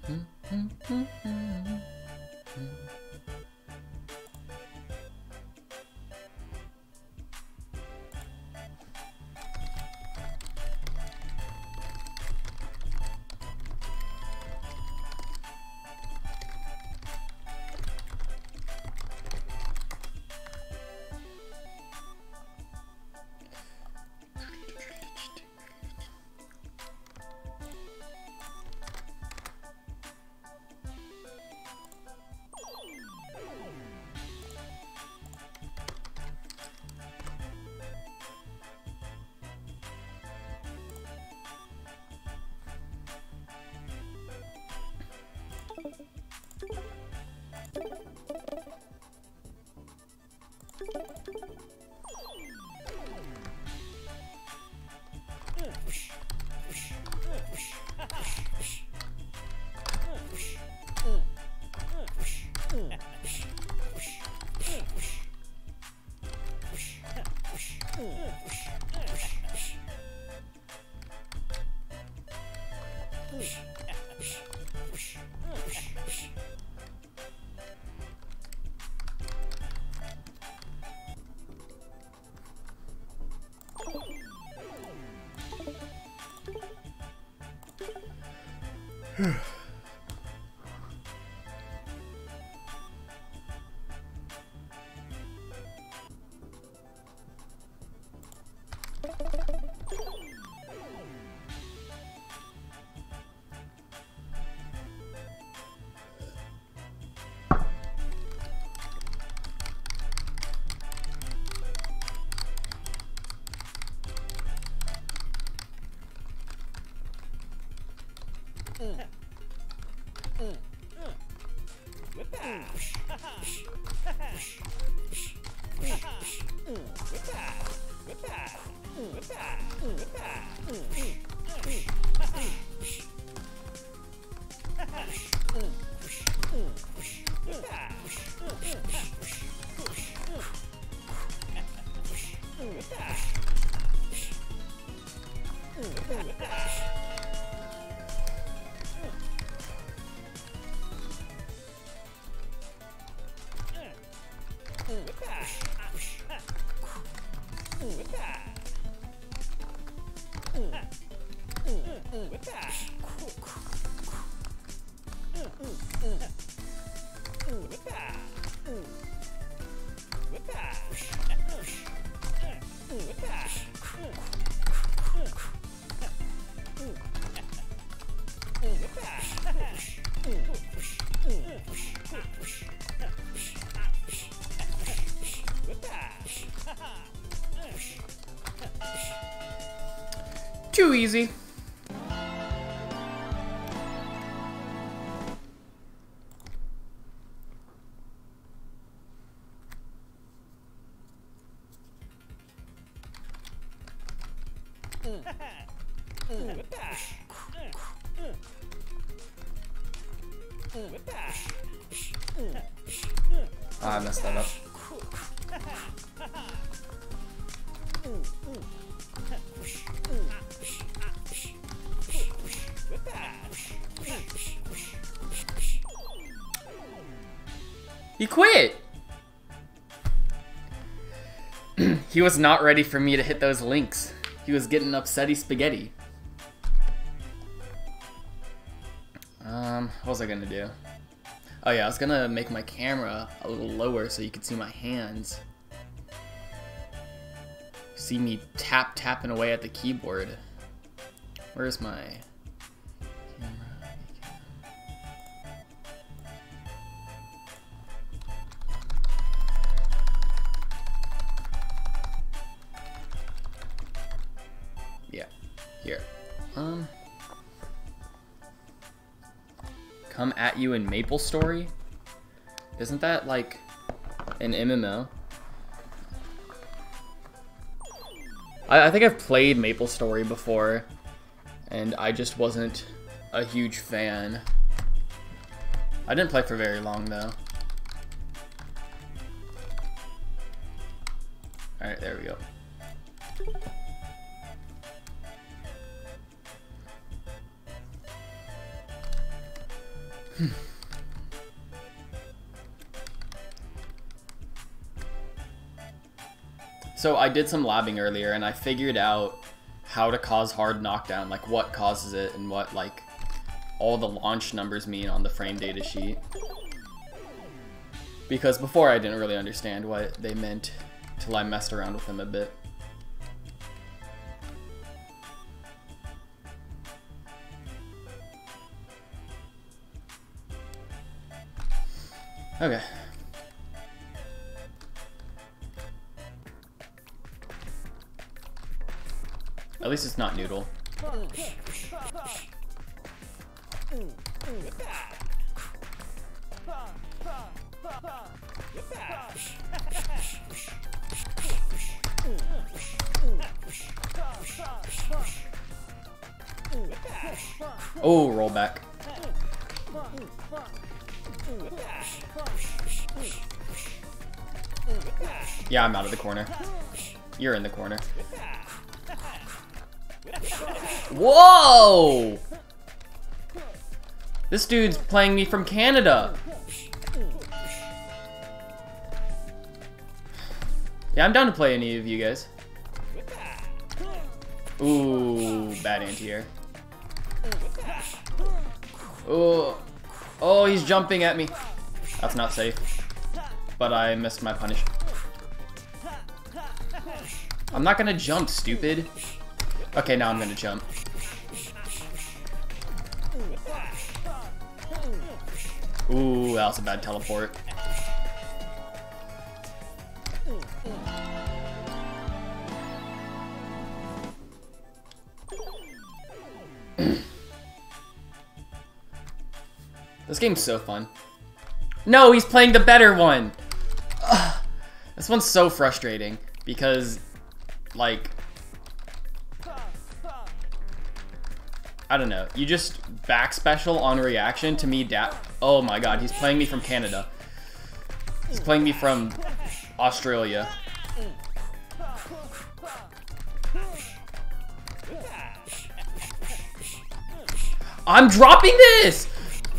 Too easy. Oh, I messed that up. He quit! He was not ready for me to hit those links. He was getting upsetty spaghetti. What was I gonna do? Oh yeah, I was gonna make my camera a little lower so you could see my hands. See me tapping away at the keyboard. Where's my camera? Yeah, here. Come at you in MapleStory? Isn't that like an MMO? I think I've played MapleStory before, and I just wasn't a huge fan. I didn't play for very long though. Alright, there we go. So I did some labbing earlier and I figured out how to cause hard knockdown, like what causes it and what like all the launch numbers mean on the frame data sheet. Because before I didn't really understand what they meant till I messed around with them a bit. Okay. At least it's not Noodle. Oh, roll back. Yeah, I'm out of the corner. You're in the corner. Whoa! This dude's playing me from Canada. Yeah, I'm down to play any of you guys. Ooh, bad anti-air. Oh, oh, he's jumping at me. That's not safe. But I missed my punish. I'm not gonna jump, stupid. Okay, now I'm gonna jump. Ooh, that was a bad teleport. This game's so fun. No, he's playing the better one! Ugh. This one's so frustrating because, like, I don't know. You just back special on reaction to me oh my god, he's playing me from Canada. He's playing me from Australia. I'm dropping this!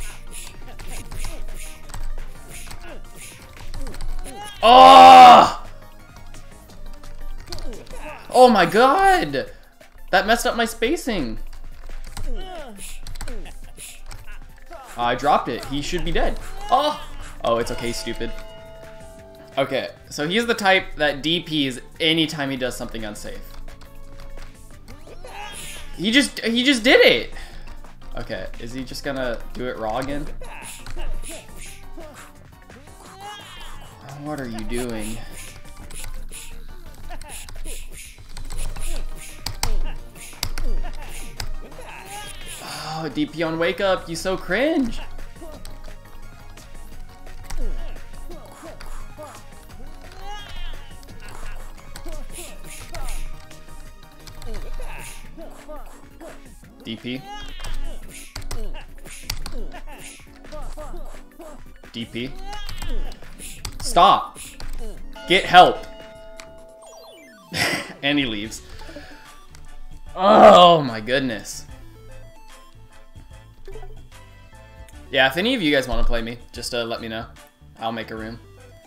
Oh! Oh my god! That messed up my spacing. I dropped it. He should be dead. Oh! Oh, it's okay, stupid. Okay, so he's the type that DPs anytime he does something unsafe. He just did it! Okay, is he just gonna do it raw again? What are you doing? Oh, DP on wake up, you so cringe. DP. DP. Stop. Get help. And he leaves. Oh my goodness. Yeah, if any of you guys want to play me, just let me know. I'll make a room.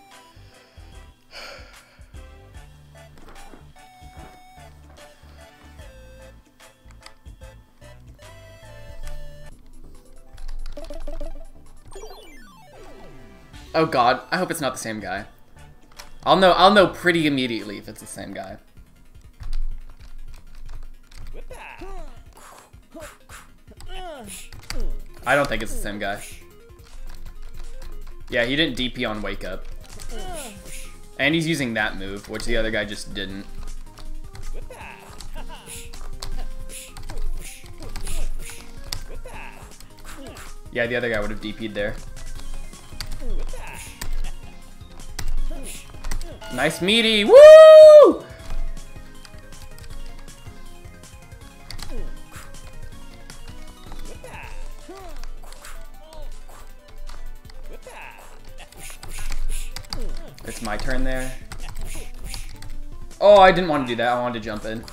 Oh god, I hope it's not the same guy. I'll know pretty immediately if it's the same guy. I don't think it's the same guy. Yeah, he didn't DP on wake up. And he's using that move, which the other guy just didn't. Yeah, the other guy would have DP'd there. Nice meaty, woo! It's my turn there. Oh, I didn't want to do that. I wanted to jump in.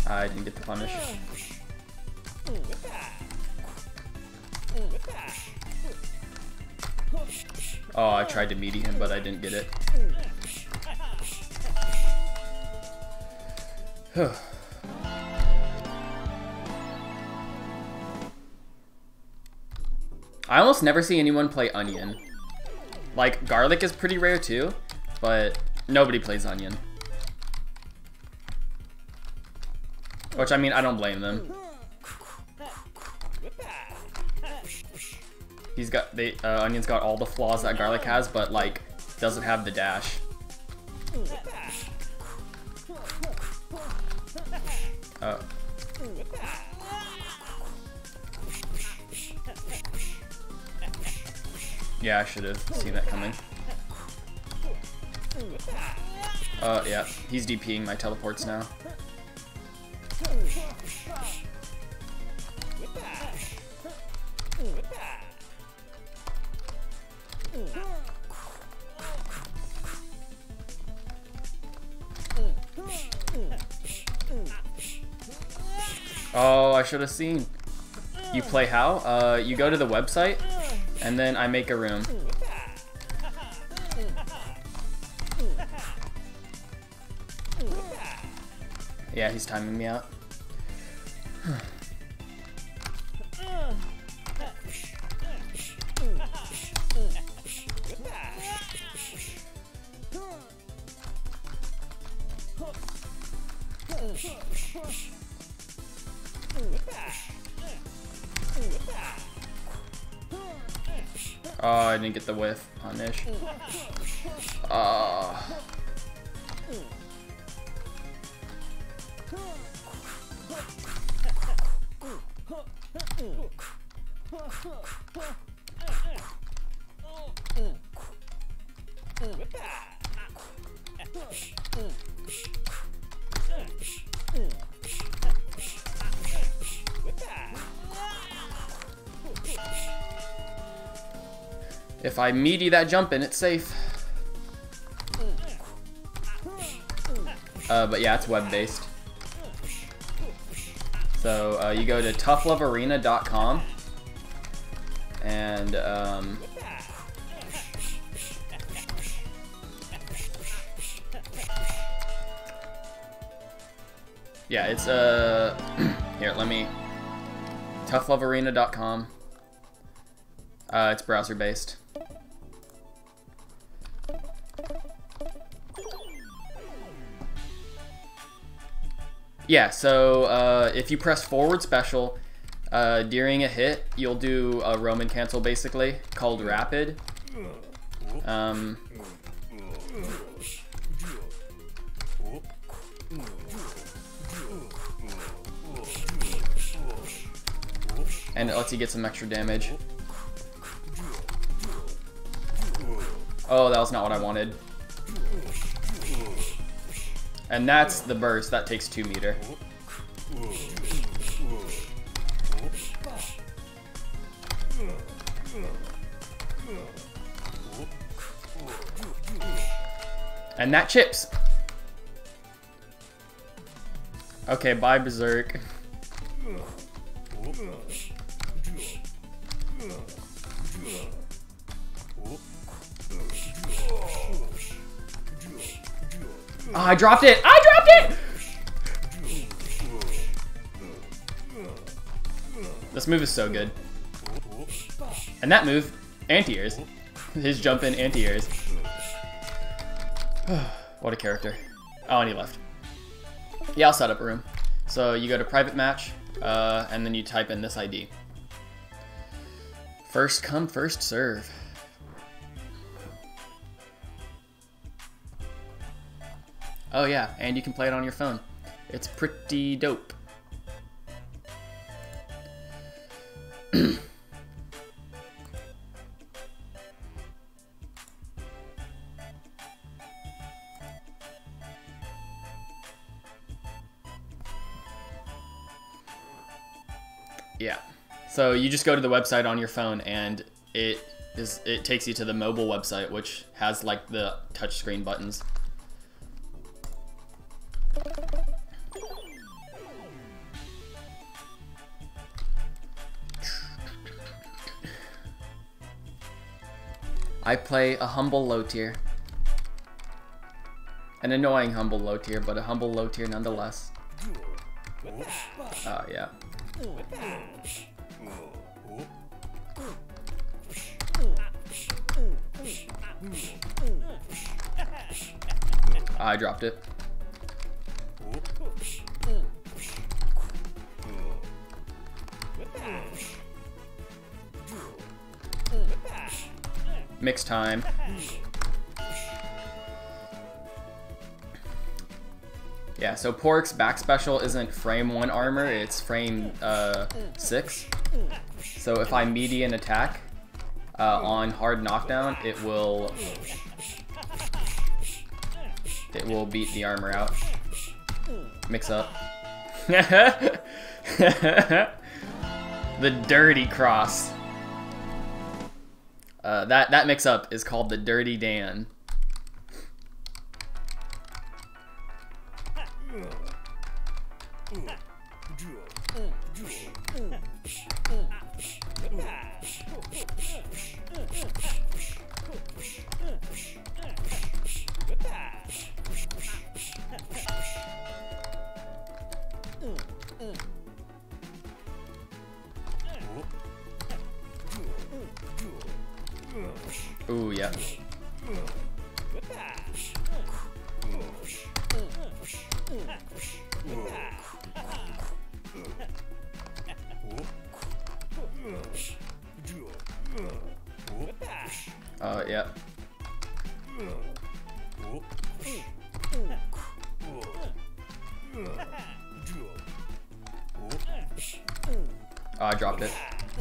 I didn't get the punish. Oh, I tried to meaty him, but I didn't get it. I almost never see anyone play Onion. Like, Garlic is pretty rare too, but nobody plays Onion. Which, I mean, I don't blame them. He's got, Onion's got all the flaws that Garlic has, but, like, doesn't have the dash. Oh. Yeah, I should have seen that coming. Yeah, he's DPing my teleports now. Oh, I should have seen. You play how? You go to the website, and then I make a room. Yeah, he's timing me out. Oh, I didn't get the whiff on Nish. If I meaty that jump in, it's safe. But yeah, it's web-based. So you go to toughlovearena.com and yeah, it's here, let me toughlovearena.com. It's browser-based. Yeah, so if you press forward special during a hit, you'll do a Roman cancel basically called rapid. And it lets you get some extra damage. Oh, that was not what I wanted. And that's the burst. That takes 2 meter. And that chips. Okay, bye Berserk. Oh, I dropped it! I dropped it! This move is so good. And that move, anti-airs. His jump in anti-airs. What a character. Oh, and he left. Yeah, I'll set up a room. So you go to private match, and then you type in this ID. First come, first serve. Oh yeah, and you can play it on your phone. It's pretty dope. Yeah. So you just go to the website on your phone and it takes you to the mobile website, which has like the touchscreen buttons. I play a humble low tier. An annoying humble low tier, but a humble low tier nonetheless. Oh, yeah. I dropped it. Mix time. Yeah, so Pork's back special isn't frame 1 armor, it's frame 6. So if I median attack on hard knockdown, it will beat the armor out. Mix up. The Dirty Cross. That mix up is called the Dirty Dan. Ooh, yeah. Yeah. Oh, I dropped it.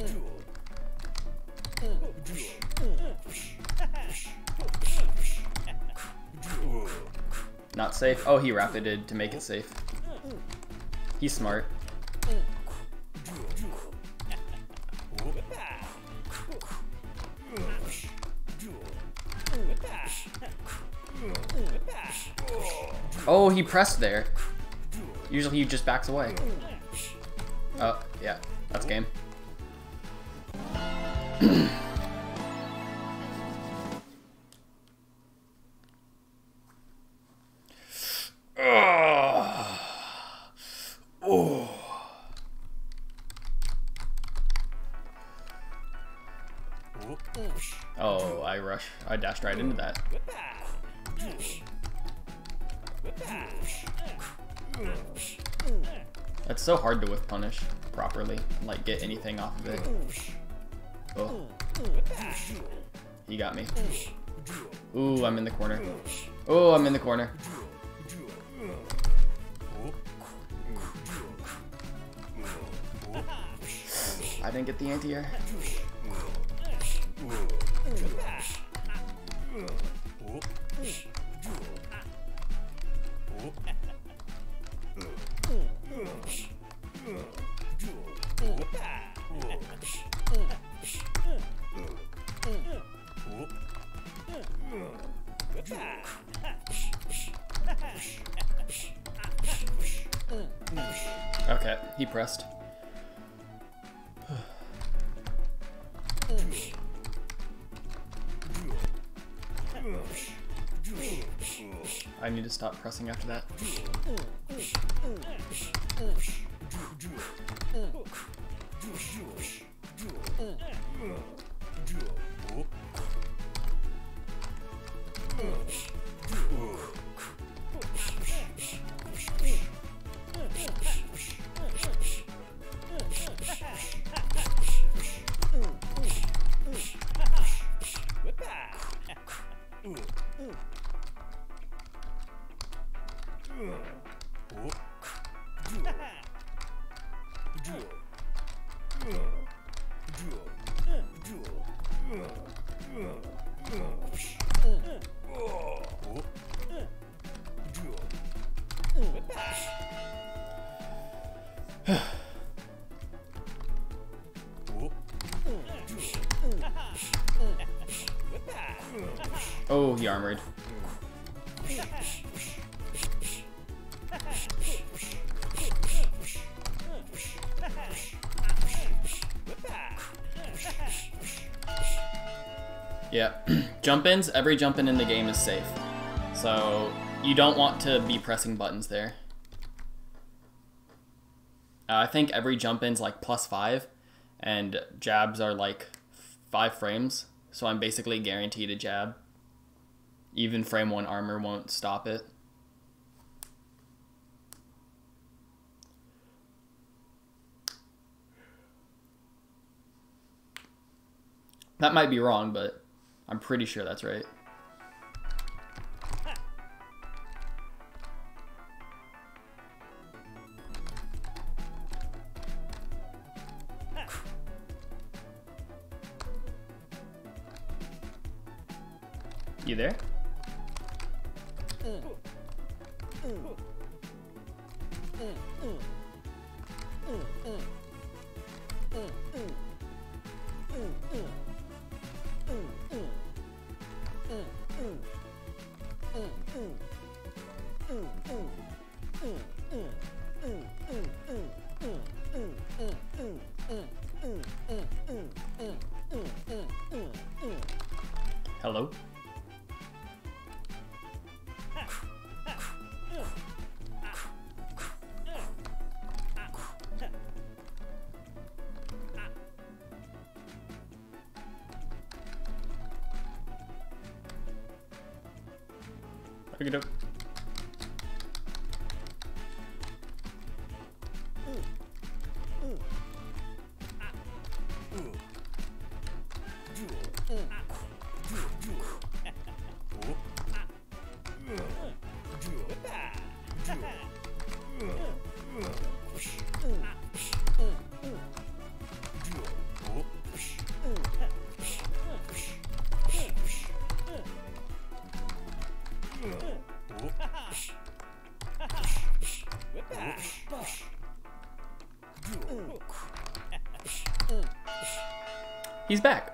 Not safe. Oh, he rapided to make it safe. He's smart. Oh, he pressed there. Usually he just backs away. Oh, yeah. That's game. Oh, I dashed right into that. That's so hard to whiff punish properly, like get anything off of it. Oh. He got me. Ooh, I'm in the corner. Oh, I'm in the corner. I didn't get the anti-air. Okay, he pressed. I need to stop pressing after that. Oh, he armored. Yeah, jump-ins, every jump-in in the game is safe. So you don't want to be pressing buttons there. I think every jump-in's like +5, and jabs are like 5 frames. So I'm basically guaranteed a jab. Even frame 1 armor won't stop it. That might be wrong, but I'm pretty sure that's right. You there? Hello? Pick it up. He's back.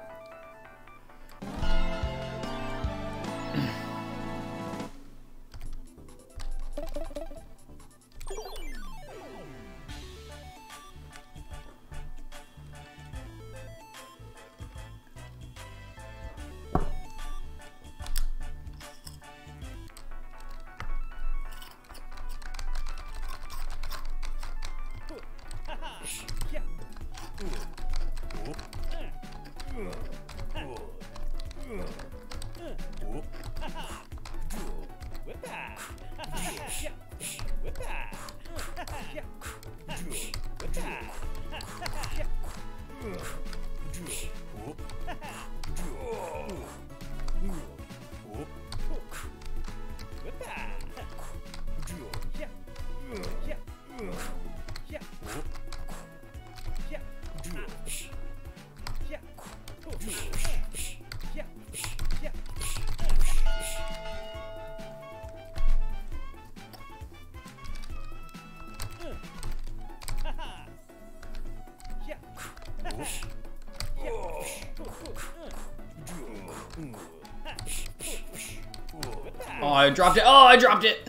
Oh, I dropped it. Oh, I dropped it.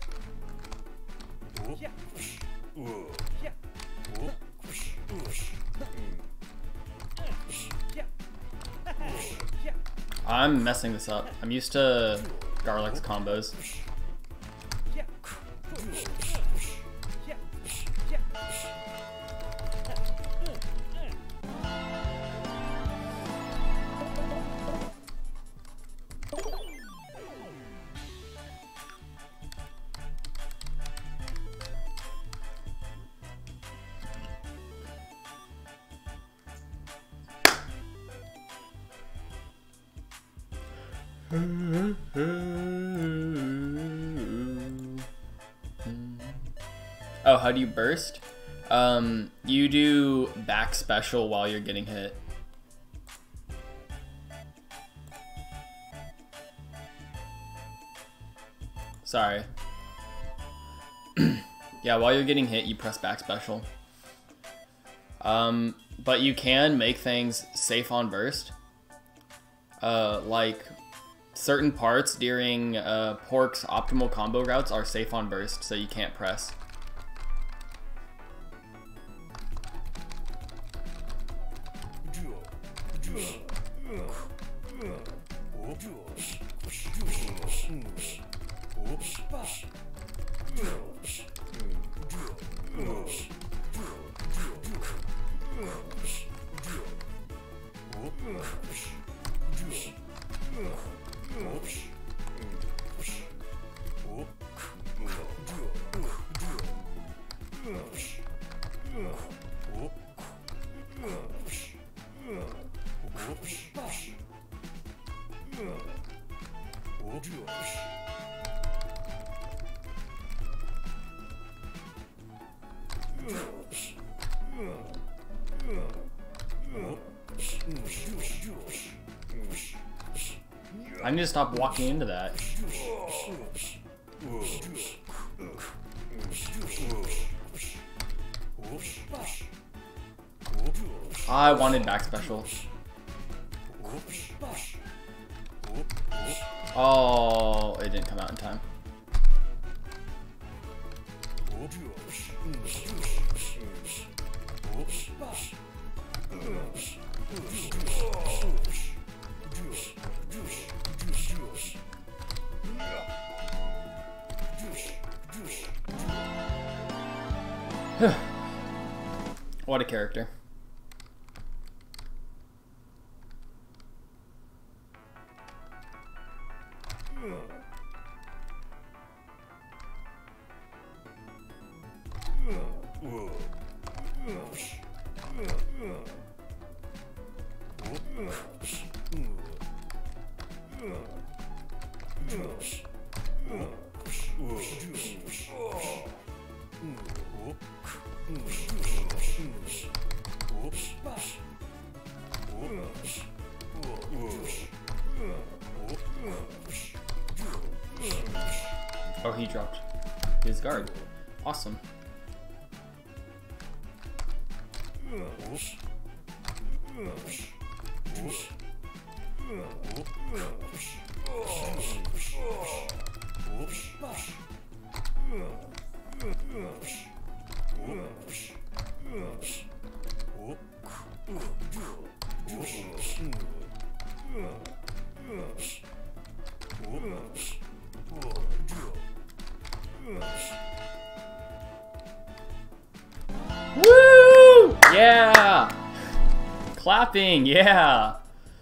I'm messing this up. I'm used to Garlic's combos. Oh, how do you burst? You do back special while you're getting hit. Sorry. Yeah, while you're getting hit, you press back special. But you can make things safe on burst. Like certain parts during Pork's optimal combo routes are safe on burst, so you can't press. I need to stop walking into that. I wanted back special. Oh, it didn't come out in time. What a character. Oh, he dropped his guard. Awesome. Woo! Yeah! Clapping, yeah!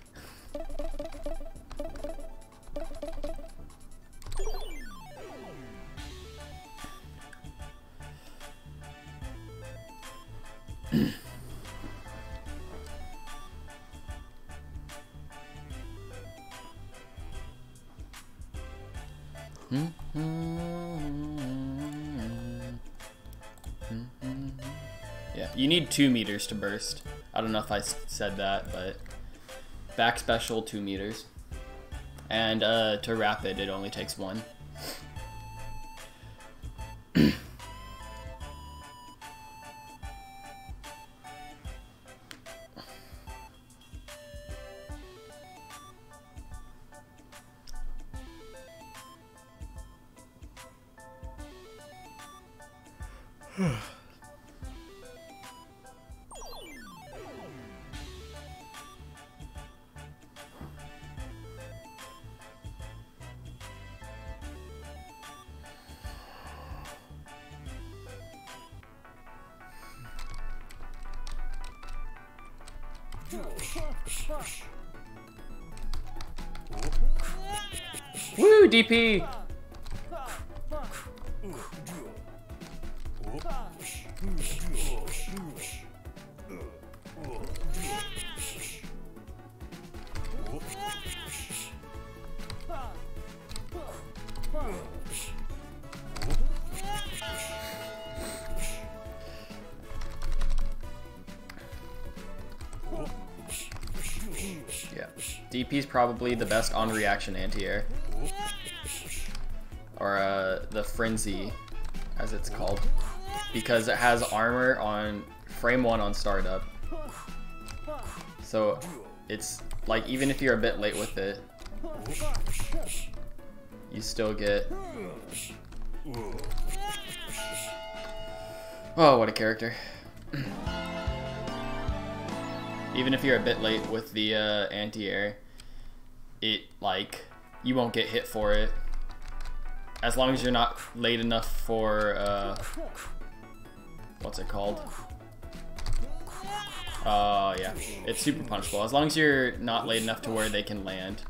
Yeah, you need 2 meters to burst. I don't know if I said that, but back special 2 meters. And to rapid, it only takes 1. Woo, DP! Yeah, DP is probably the best on reaction anti-air. Or the Frenzy, as it's called. Because it has armor on frame 1 on startup. So it's like, even if you're a bit late with it, you still get... Oh, what a character. Even if you're a bit late with the anti-air, it, like, you won't get hit for it. As long as you're not late enough for, what's it called? Yeah, it's super punishable. As long as you're not late enough to where they can land.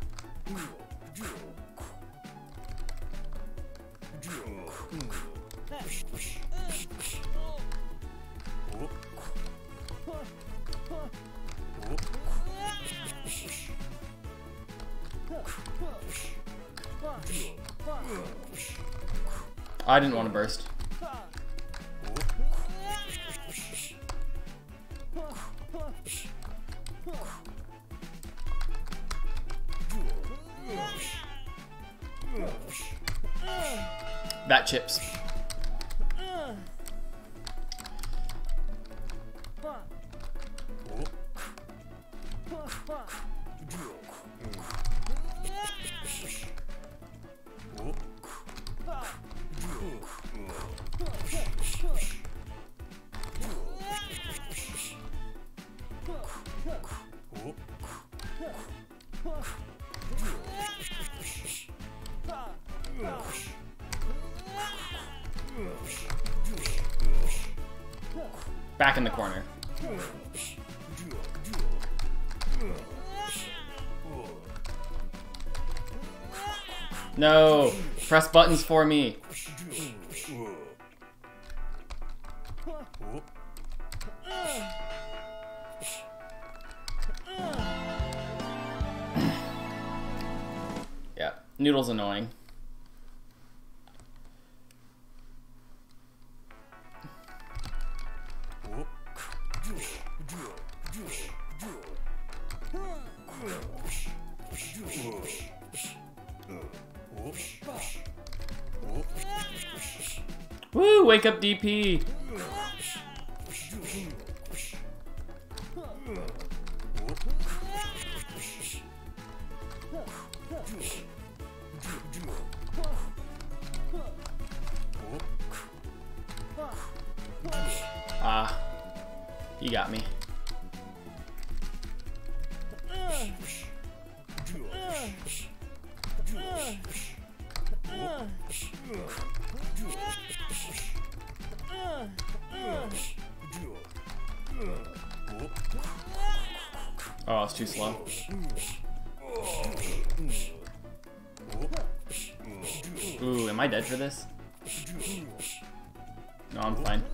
I didn't want to burst. That chips. Back in the corner. No! Press buttons for me. Yeah, Noodle's annoying. Woo! Wake up, DP. Ah, he got me. Oh, it's too slow. Ooh, am I dead for this? No, I'm fine.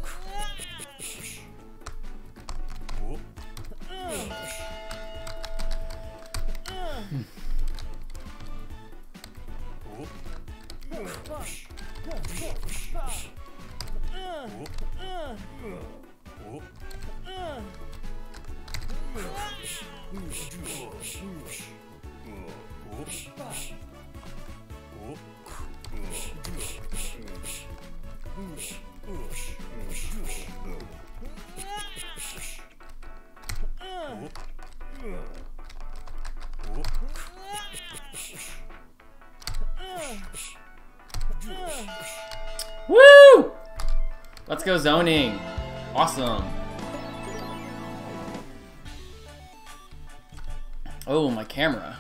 Woo! Let's go zoning. Awesome. Oh, my camera.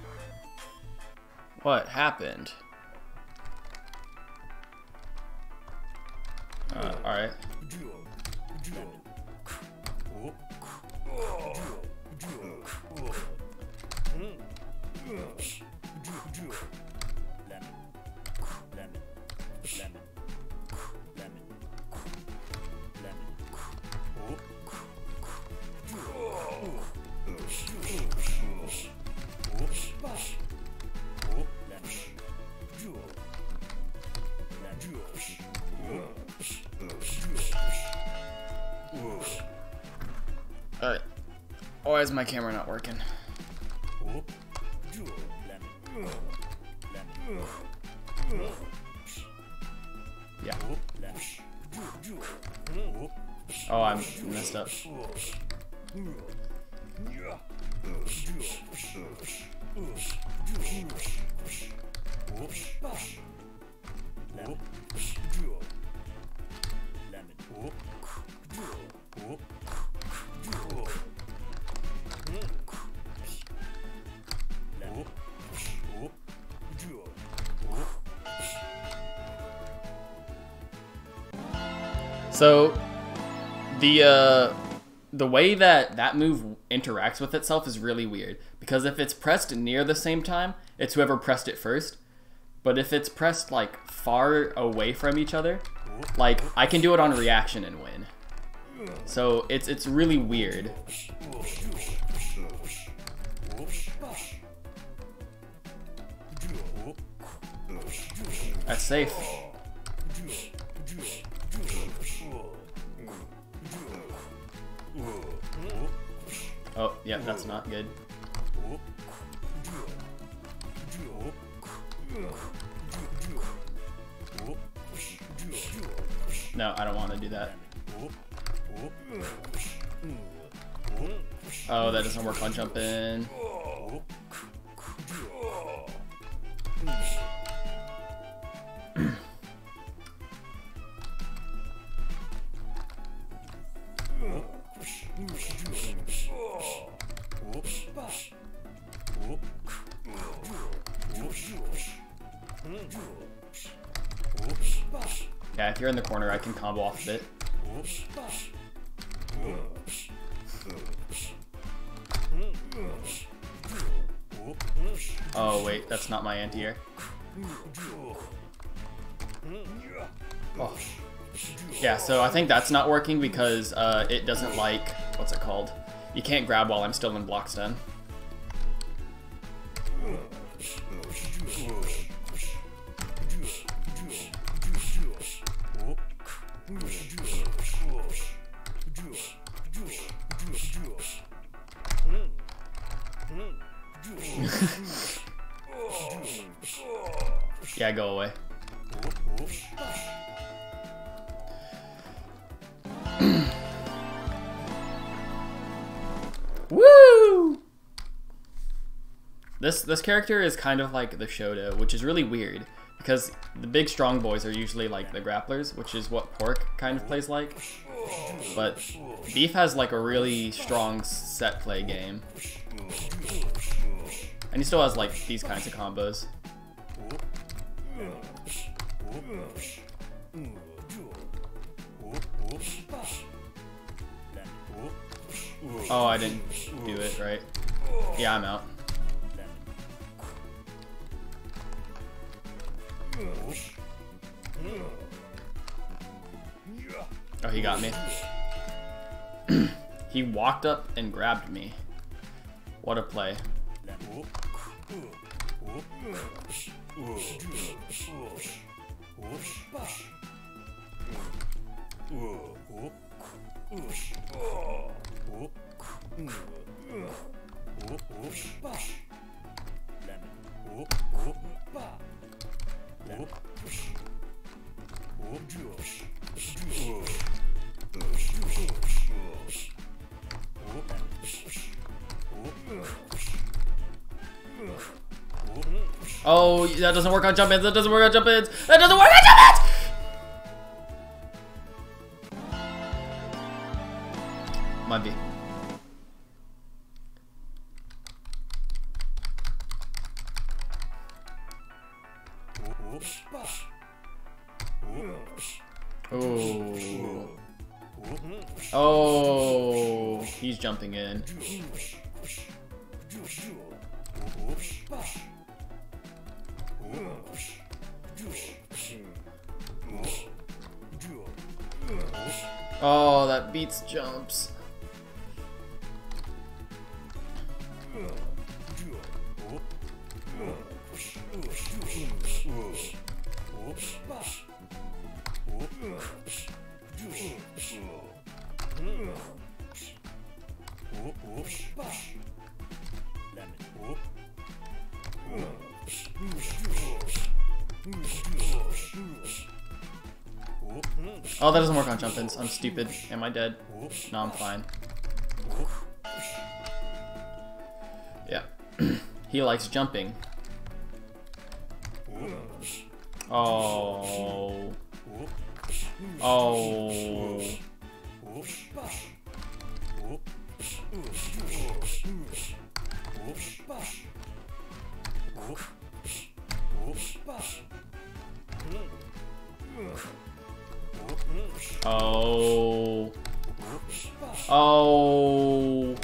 What happened? Alright. Alright. Why is my camera not working? Yeah. Oh, I'm messed up. So the way that move interacts with itself is really weird, because if it's pressed near the same time, it's whoever pressed it first. But if it's pressed like far away from each other, like I can do it on reaction and win. So it's really weird. That's safe. Oh, yeah, that's not good. No, I don't want to do that. Oh, that doesn't work on jump in. Yeah, if you're in the corner, I can combo off of it. Oh wait, that's not my anti-air. Oh. Yeah, so I think that's not working because it doesn't like, what's it called? You can't grab while I'm still in block stun. Yeah, go away. Woo! This character is kind of like the Shoto, which is really weird because the big strong boys are usually like the grapplers, which is what Pork kind of plays like. But Beef has like a really strong set play game. And he still has like these kinds of combos. Oh, I didn't do it right. Yeah, I'm out. Oh, he got me. He walked up and grabbed me. What a play. Oh, that doesn't work on jump ins. That doesn't work on jump ins. That doesn't work on jump ins. Might be. Oh. Oh, he's jumping in. Oh, that beats jumps. Oh, that doesn't work on jump-ins. I'm stupid. Am I dead? No, I'm fine. Yeah. He likes jumping. Oh. Oh. Oh. Oh.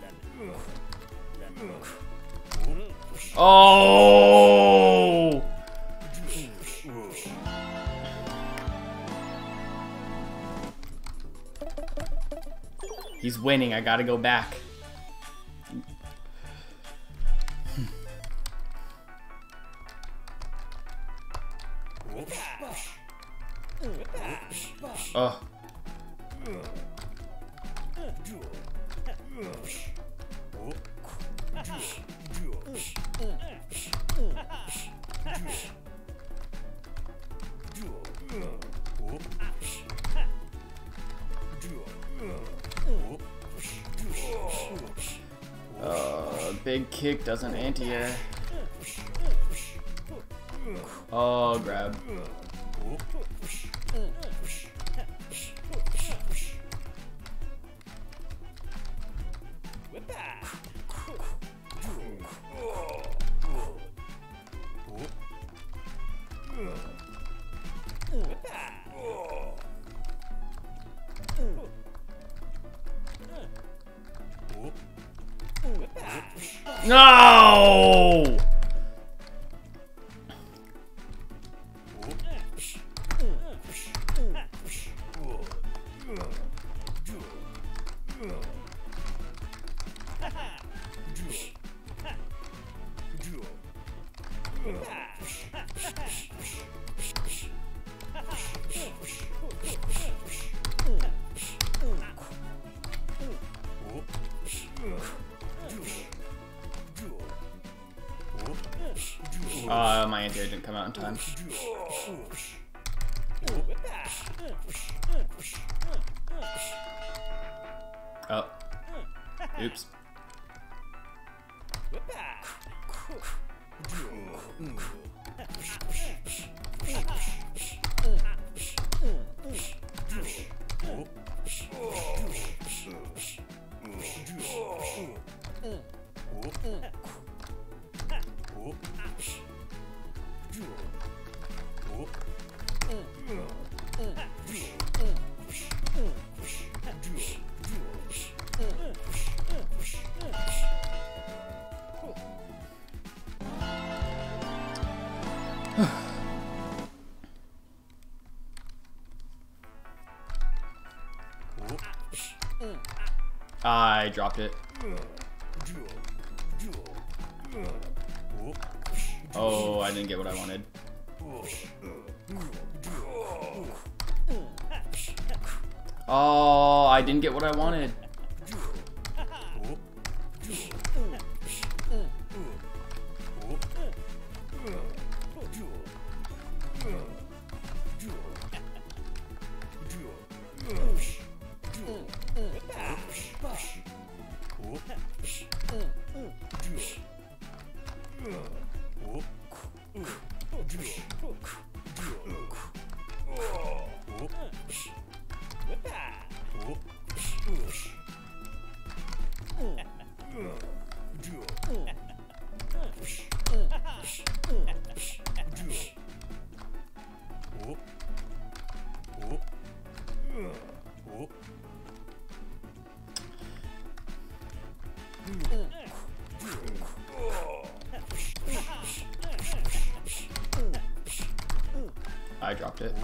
Oh. He's winning. I gotta go back. Oh. Big kick doesn't anti-air. Oh, grab. No! My anti-air didn't come out in time. Oh. Oops. I dropped it. Oh, I didn't get what I wanted. Oh, I didn't get what I wanted. I dropped it.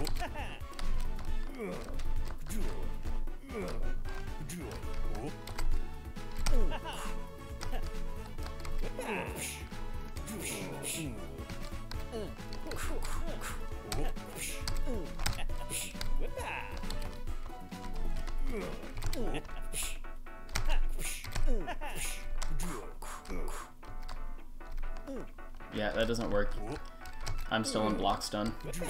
Yeah, that doesn't work. I'm still in block stun.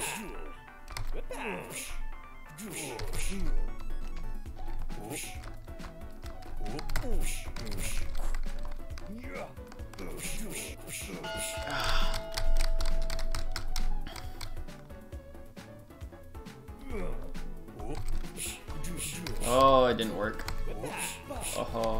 Oh, it didn't work. Oh.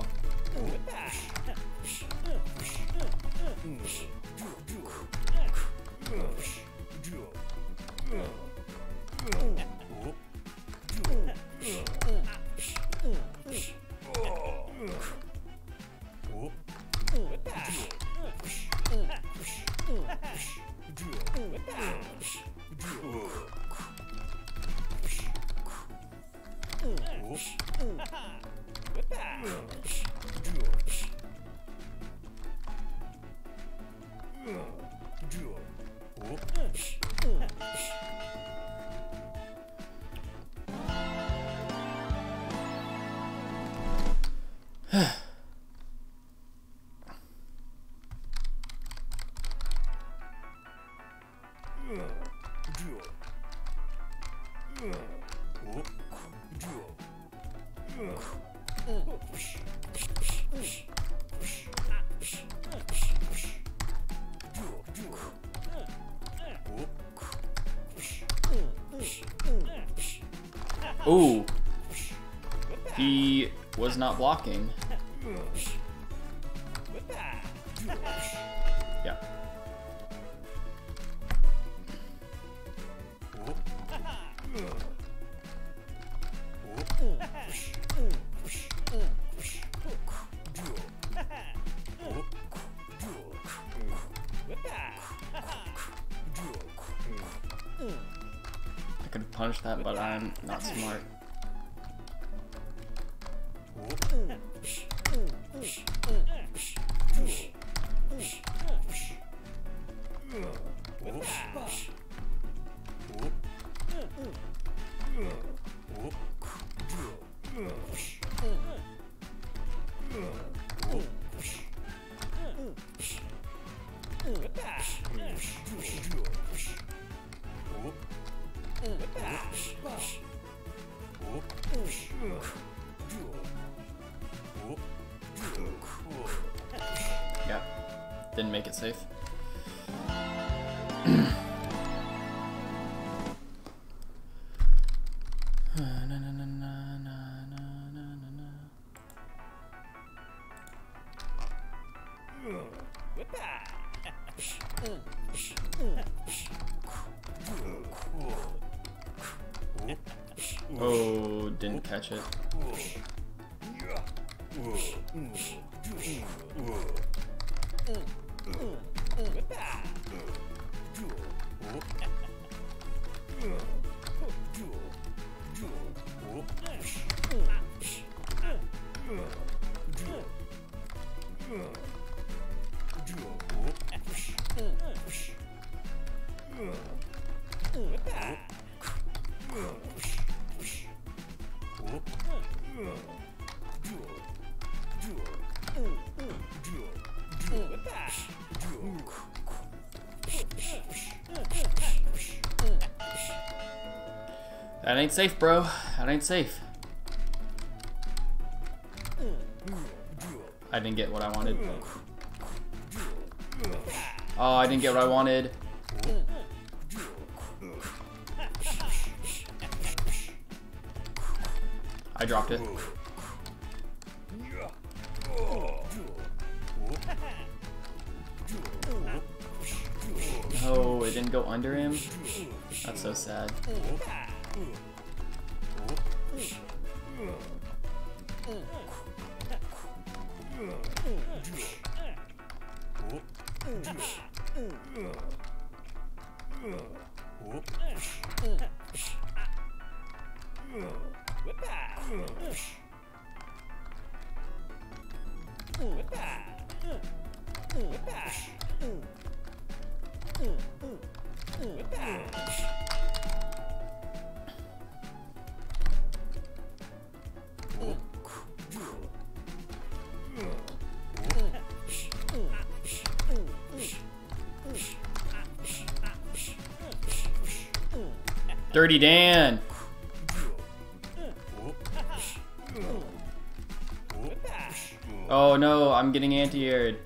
Ooh. He was not blocking. Yeah. I could punch that, but I'm not smart. Yeah, didn't make it safe. Oh, didn't catch it. That ain't safe, bro. That ain't safe. I didn't get what I wanted. Oh, I didn't get what I wanted. I dropped it. Oh, it didn't go under him? That's so sad. Dirty Dan. Oh no, I'm getting anti-aired.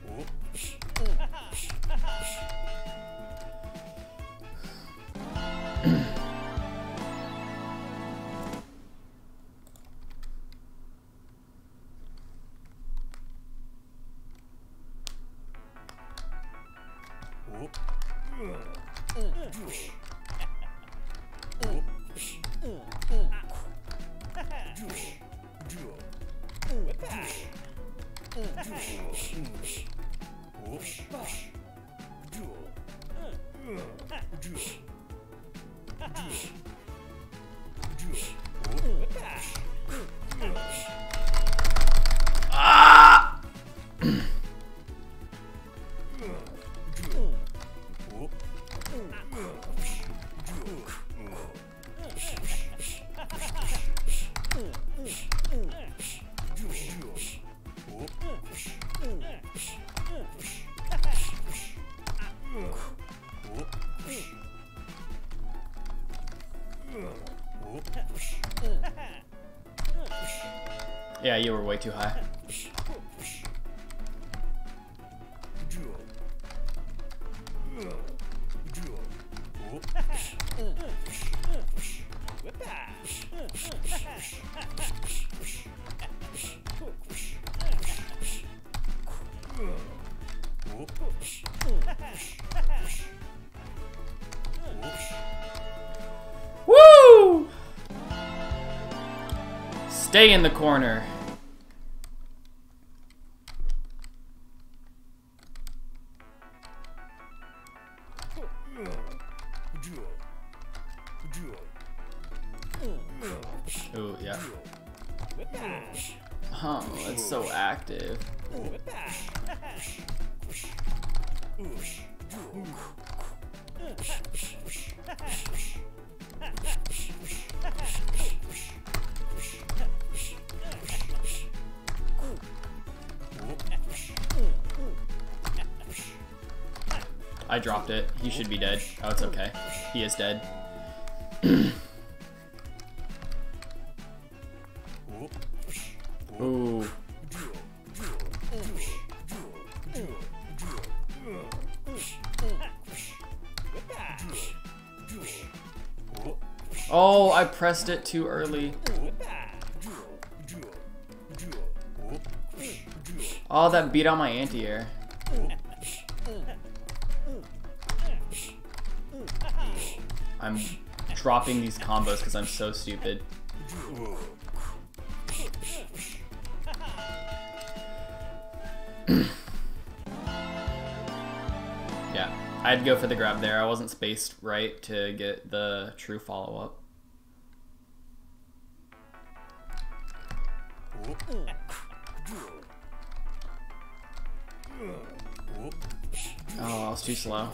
Ah! Yeah, you were way too high. Woo! Stay in the corner. Ooh, yeah. Oh, it's so active. I dropped it. He should be dead. Oh, it's okay. He is dead. Ooh. Oh, I pressed it too early. Oh, that beat on my anti-air. I'm dropping these combos because I'm so stupid. Yeah, I'd go for the grab there. I wasn't spaced right to get the true follow-up. Oh, I was too slow.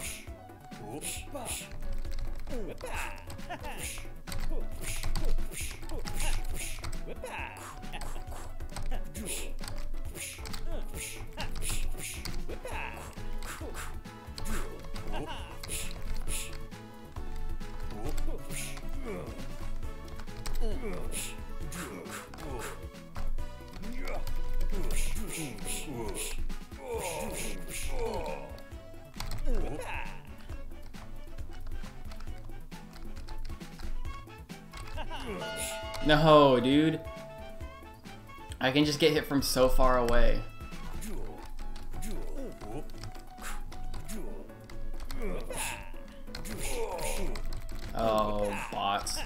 No, dude. I can just get hit from so far away. Oh, bots.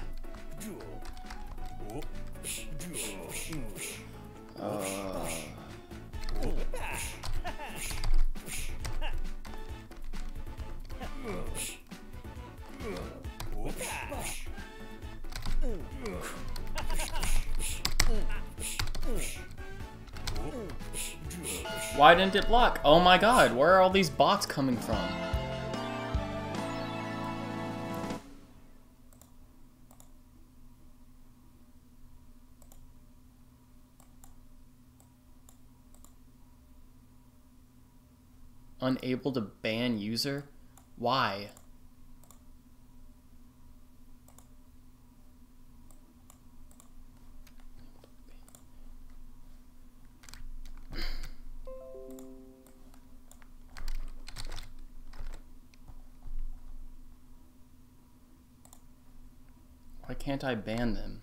Why didn't it block? Oh my god, where are all these bots coming from? Unable to ban user? Why? Why can't I ban them?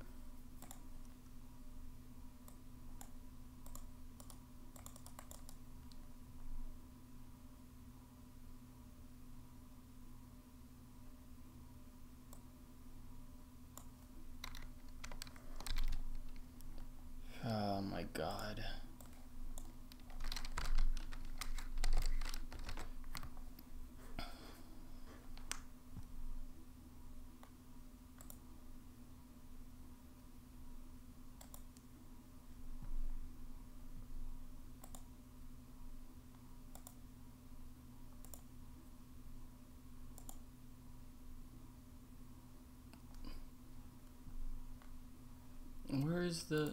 Oh my god. is the...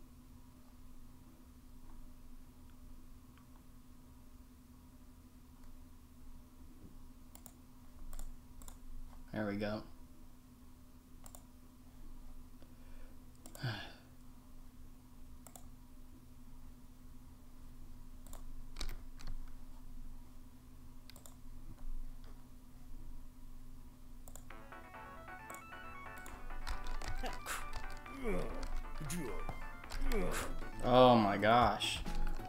There we go. Oh my gosh.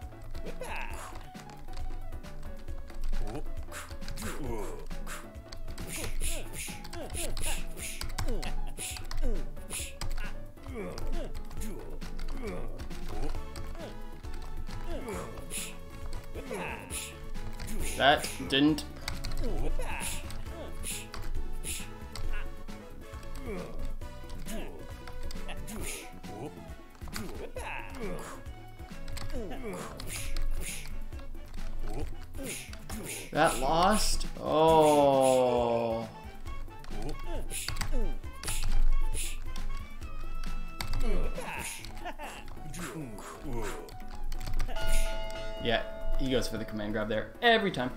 That didn't. That lost? Oh. Yeah, he goes for the command grab there every time.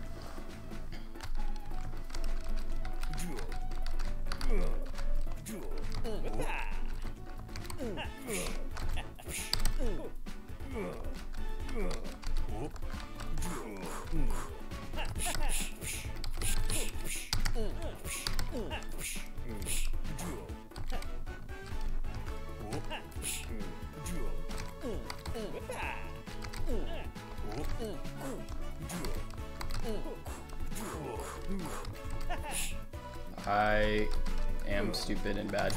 I am stupid and bad.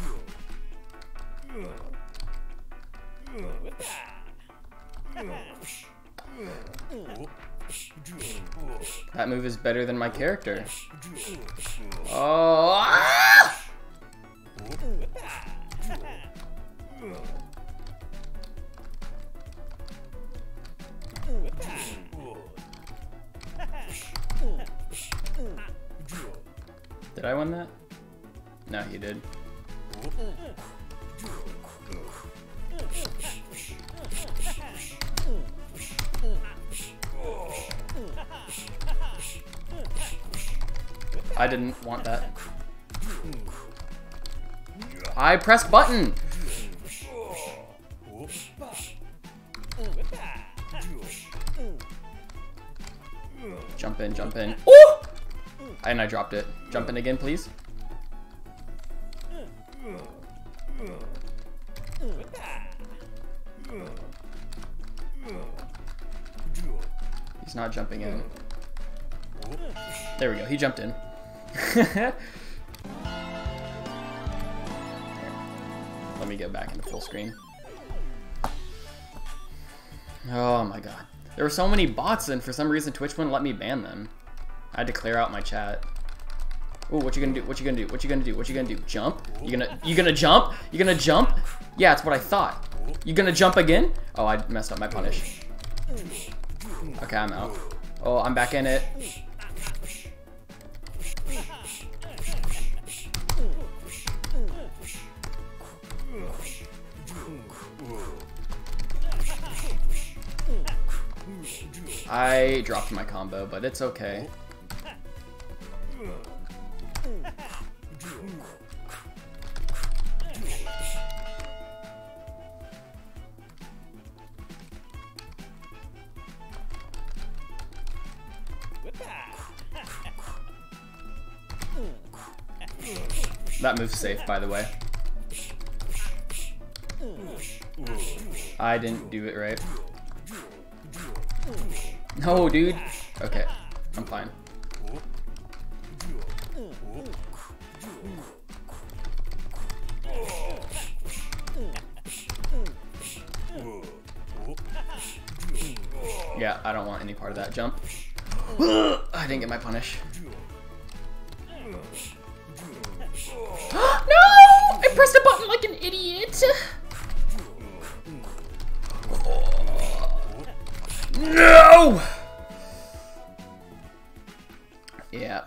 That move is better than my character. Oh! Ah! Did I win that? No, he did. I didn't want that. I pressed button! Jump in, jump in. Ooh! And I dropped it. Jump in again, please. He's not jumping in. There we go, he jumped in. Let me get back into full screen. Oh my god. There were so many bots and for some reason Twitch wouldn't let me ban them. I had to clear out my chat. Ooh, what you gonna do? What you gonna do? What you gonna do? What you gonna do? Jump? You gonna jump? You gonna jump? Yeah, that's what I thought. You gonna jump again? Oh, I messed up my punish. Okay, I'm out. Oh, I'm back in it. I dropped my combo, but it's okay. That move's safe, by the way. I didn't do it right. No, dude. Okay, I'm fine. Yeah, I don't want any part of that jump. I didn't get my punish. No! I pressed a button like an idiot! No! Yeah.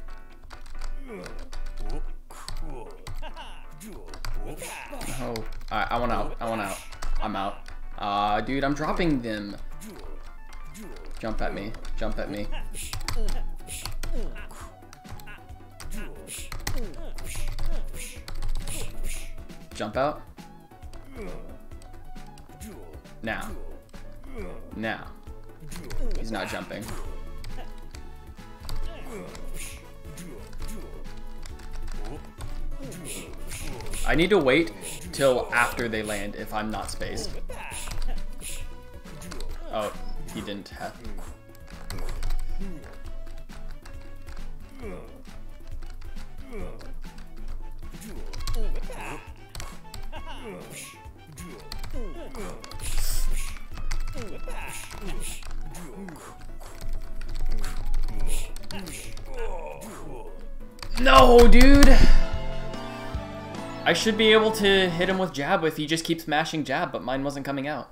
Oh, Alright, I want out. I want out. I'm out. Dude, I'm dropping them. Jump at me. Jump at me. Jump out. Now. Now. He's not jumping. I need to wait till after they land if I'm not spaced. Oh, he didn't have. No, dude! I should be able to hit him with jab if he just keeps mashing jab, but mine wasn't coming out.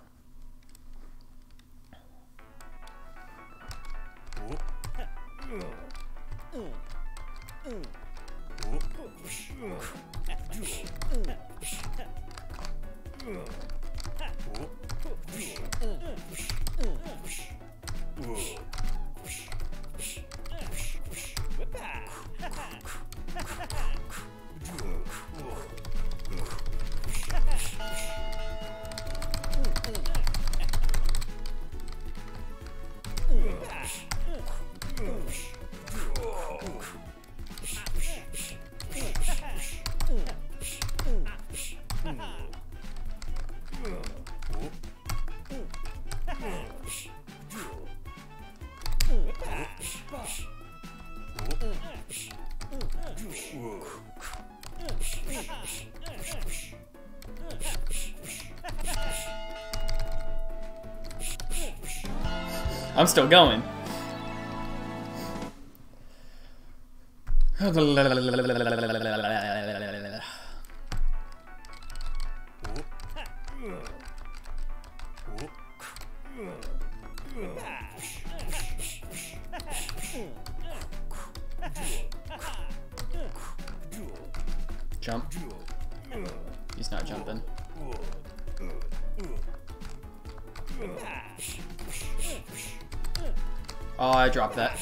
I'm still going. Jump. He's not jumping. Oh, I dropped that.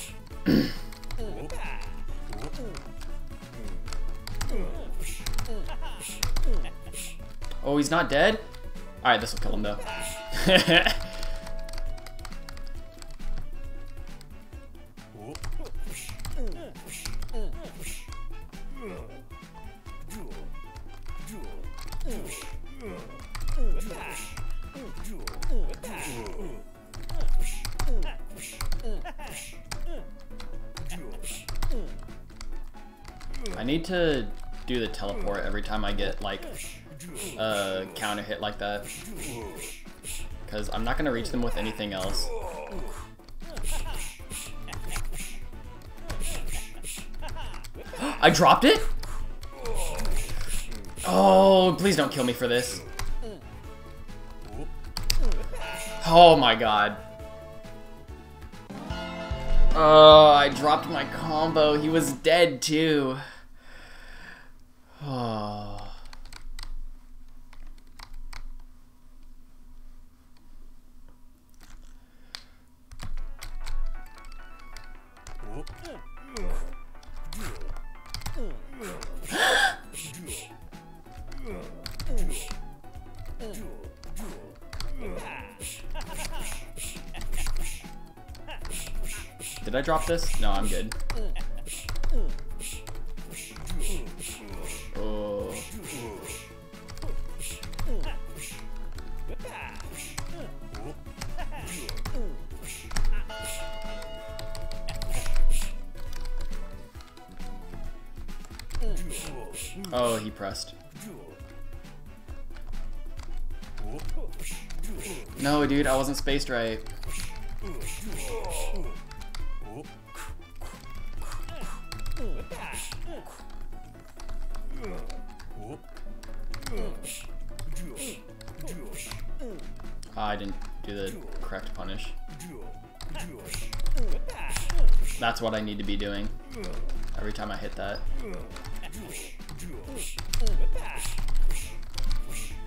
Oh, he's not dead? Alright, this will kill him though. I need to do the teleport every time I get like a counter hit like that, because I'm not gonna reach them with anything else. I dropped it? Oh, please don't kill me for this. Oh my god. Oh, I dropped my combo. He was dead too. Oh. Did I drop this? No, I'm good. Oh. Oh, he pressed. No, dude, I wasn't spaced right. I didn't do the correct punish. That's what I need to be doing every time I hit that.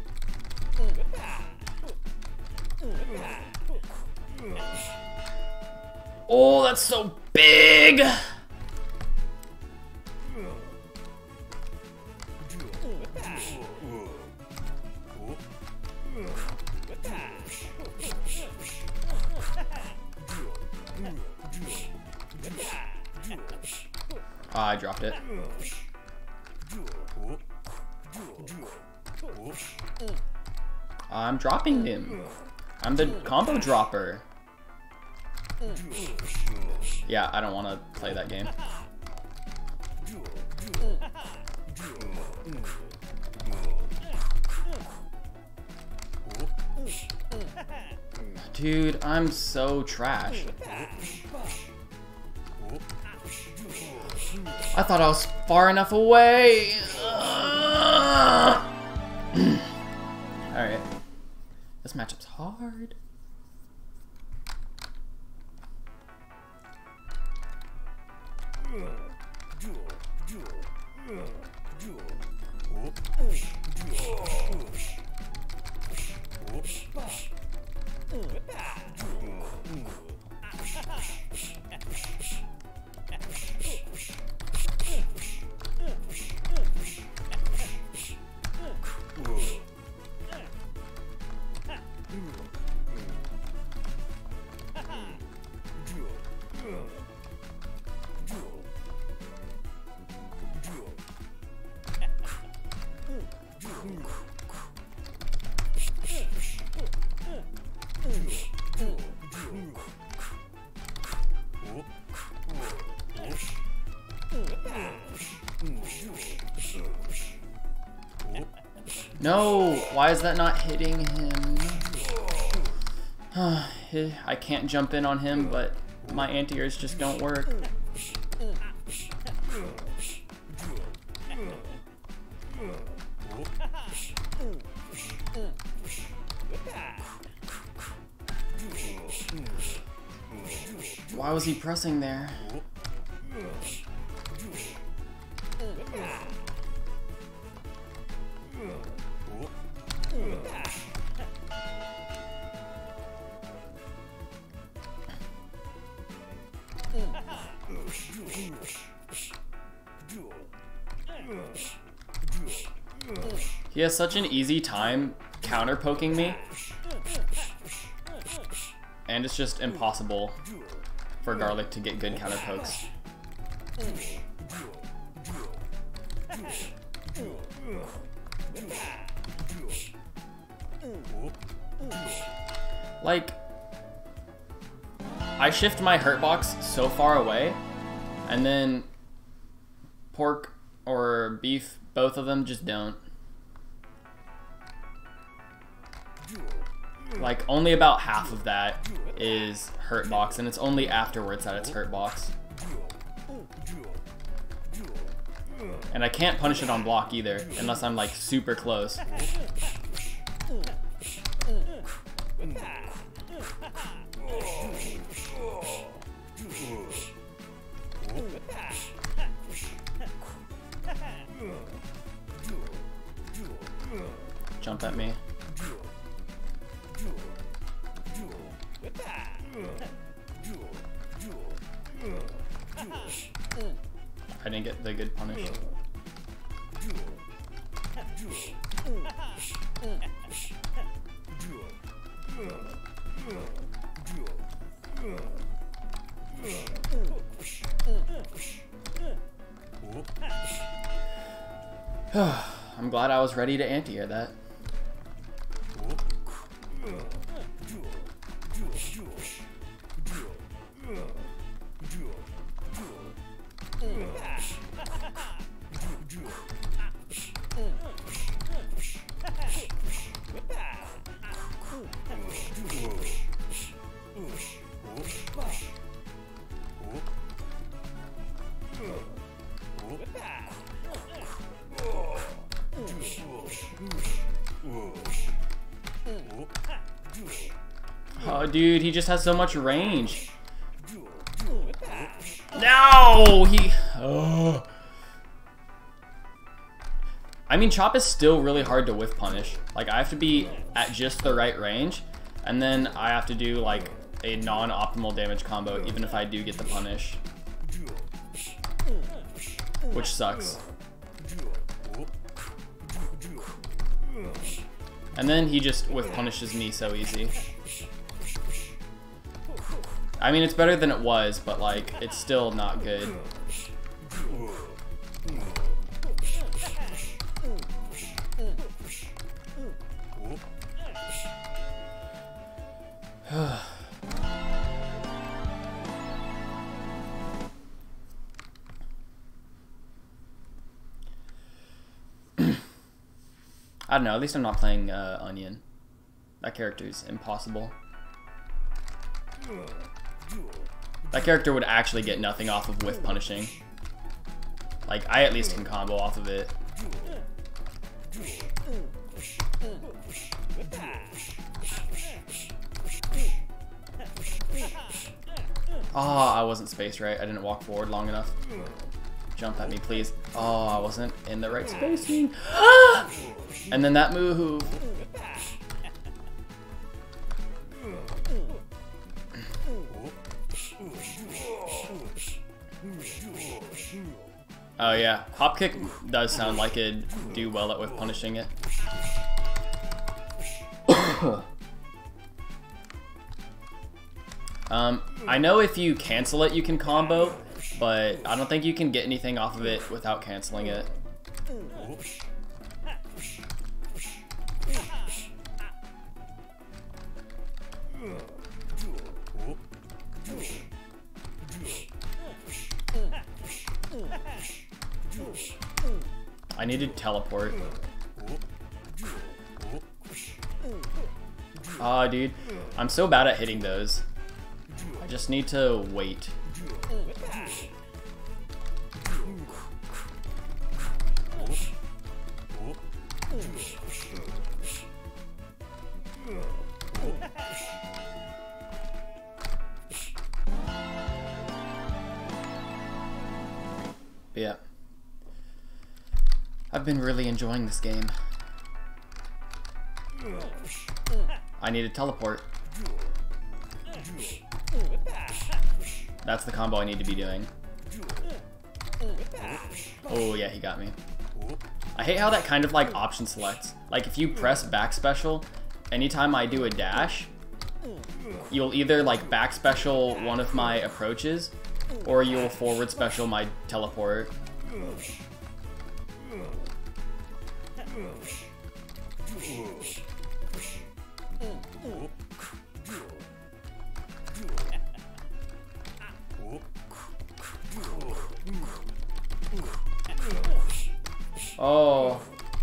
that's so big! I dropped it. I'm dropping him. I'm the combo dropper. Yeah, I don't want to play that game. Dude, I'm so trash. I thought I was far enough away. Alright. This matchup's hard. No, why is that not hitting him? I can't jump in on him, but my anti-airs just don't work. Why was he pressing there? He has such an easy time counter poking me, and it's just impossible for Garlic to get good counter pokes. Like, I shift my hurt box so far away, and then Pork or Beef, both of them just don't. Like, only about half of that is hurt box, and it's only afterwards that it's hurt box. And I can't punish it on block either, unless I'm like super close. Jump at me. I didn't get the good punish. I'm glad I was ready to anti-air that. Oh, dude, he just has so much range. No, he. Oh. I mean, Chop is still really hard to whiff punish. Like, I have to be at just the right range, and then I have to do like a non-optimal damage combo, even if I do get the punish. Which sucks. And then he just with punishes me so easy. I mean, it's better than it was, but like, it's still not good. I don't know, at least I'm not playing Onion. That character is impossible. That character would actually get nothing off of with punishing. Like, I at least can combo off of it. Oh, I wasn't spaced right. I didn't walk forward long enough. Jump at me, please. Oh, I wasn't in the right spacing. And then that move. Oh yeah, hop kick does sound like it'd do well at with punishing it. I know if you cancel it, you can combo, but I don't think you can get anything off of it without canceling it. I need to teleport. Ah, dude. I'm so bad at hitting those. I just need to wait. But yeah. I've been really enjoying this game. I need to teleport. That's the combo I need to be doing. Oh yeah, he got me. I hate how that kind of like option selects. Like if you press back special, anytime I do a dash, you'll either like back special one of my approaches, or you'll forward special my teleport. Oh.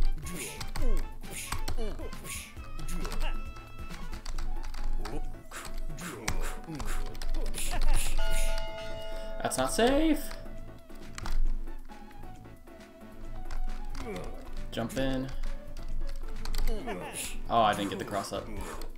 That's not safe. Jump in. Oh, I didn't get the cross up.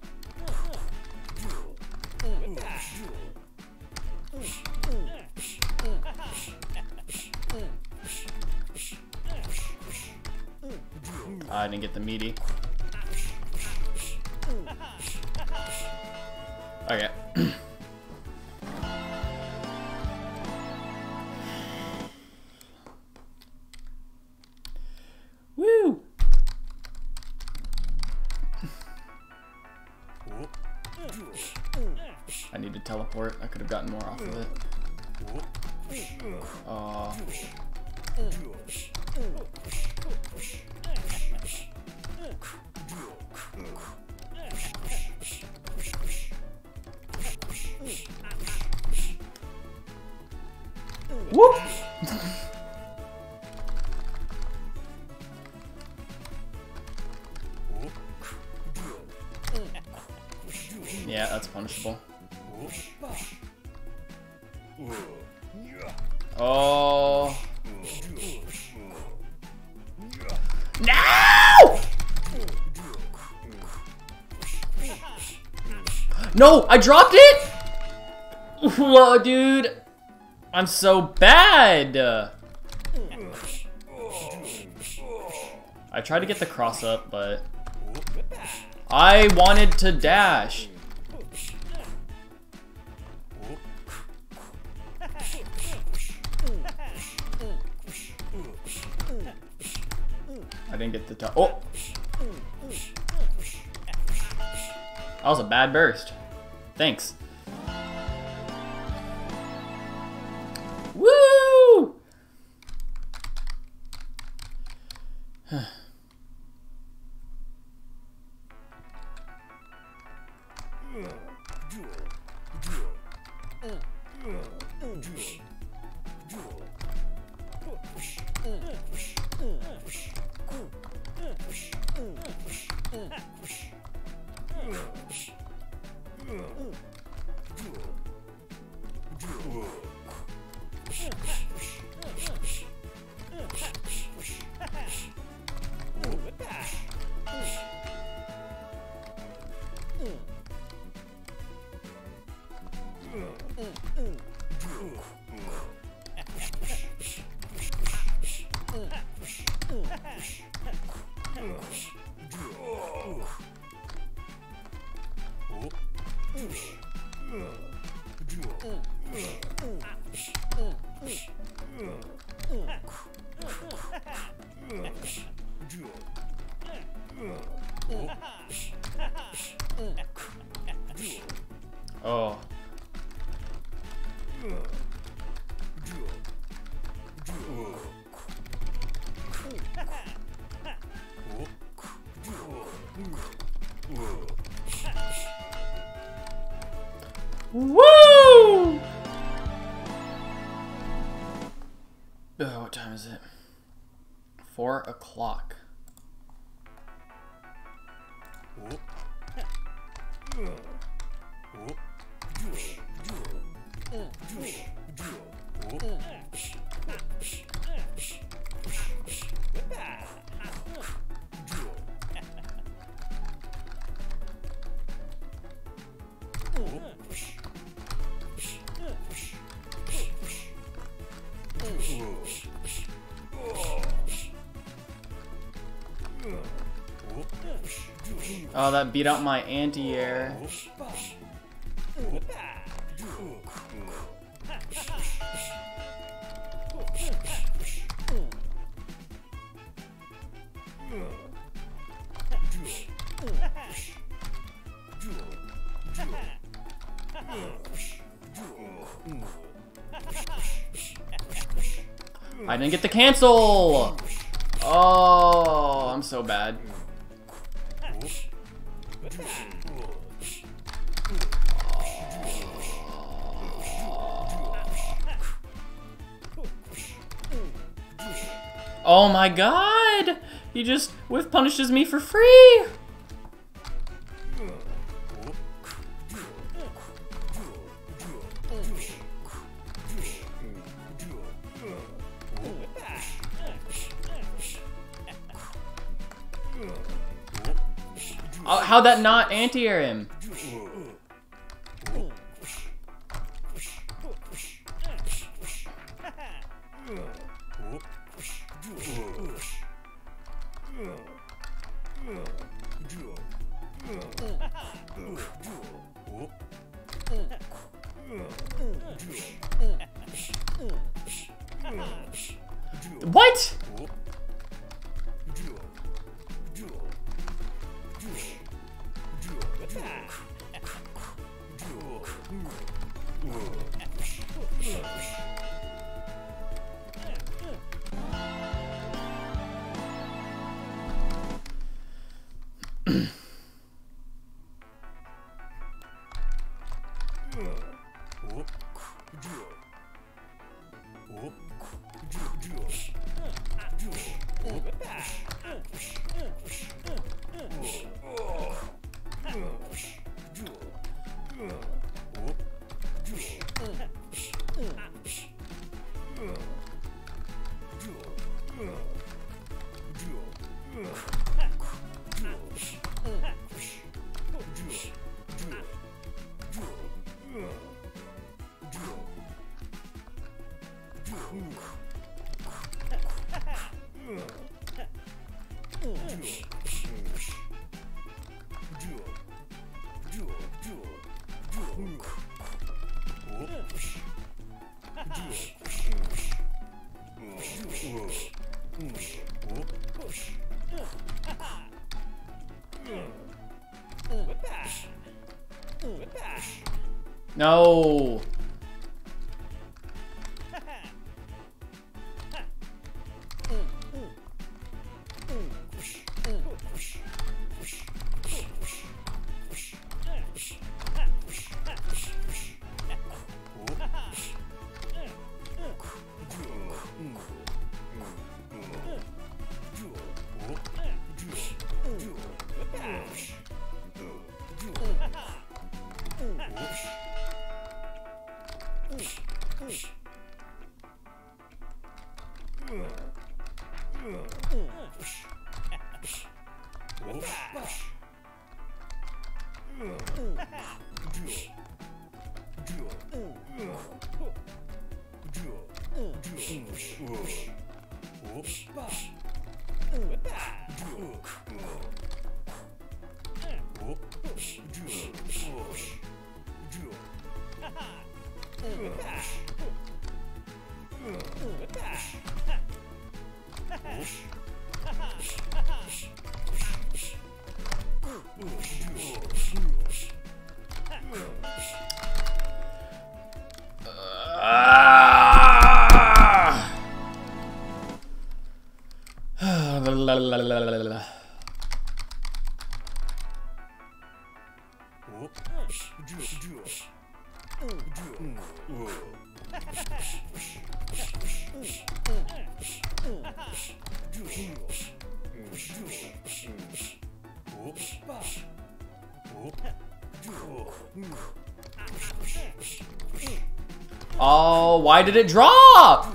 I didn't get the meaty. Okay. Woo! I need to teleport. I could have gotten more off of it. Whoop! Yeah, that's punishable. Oh. No! No, I dropped it? Whoa, dude. I'm so bad. I tried to get the cross up, but I wanted to dash. I didn't get the top. Oh! That was a bad burst. Thanks. Woo! Oh. Woo! What time is it? 4 o'clock. Oh, that beat out my anti-air. I didn't get the cancel! Oh, I'm so bad. Oh my god! He just whiff punishes me for free! How'd that not anti-air him? What? No. Oh, why did it drop?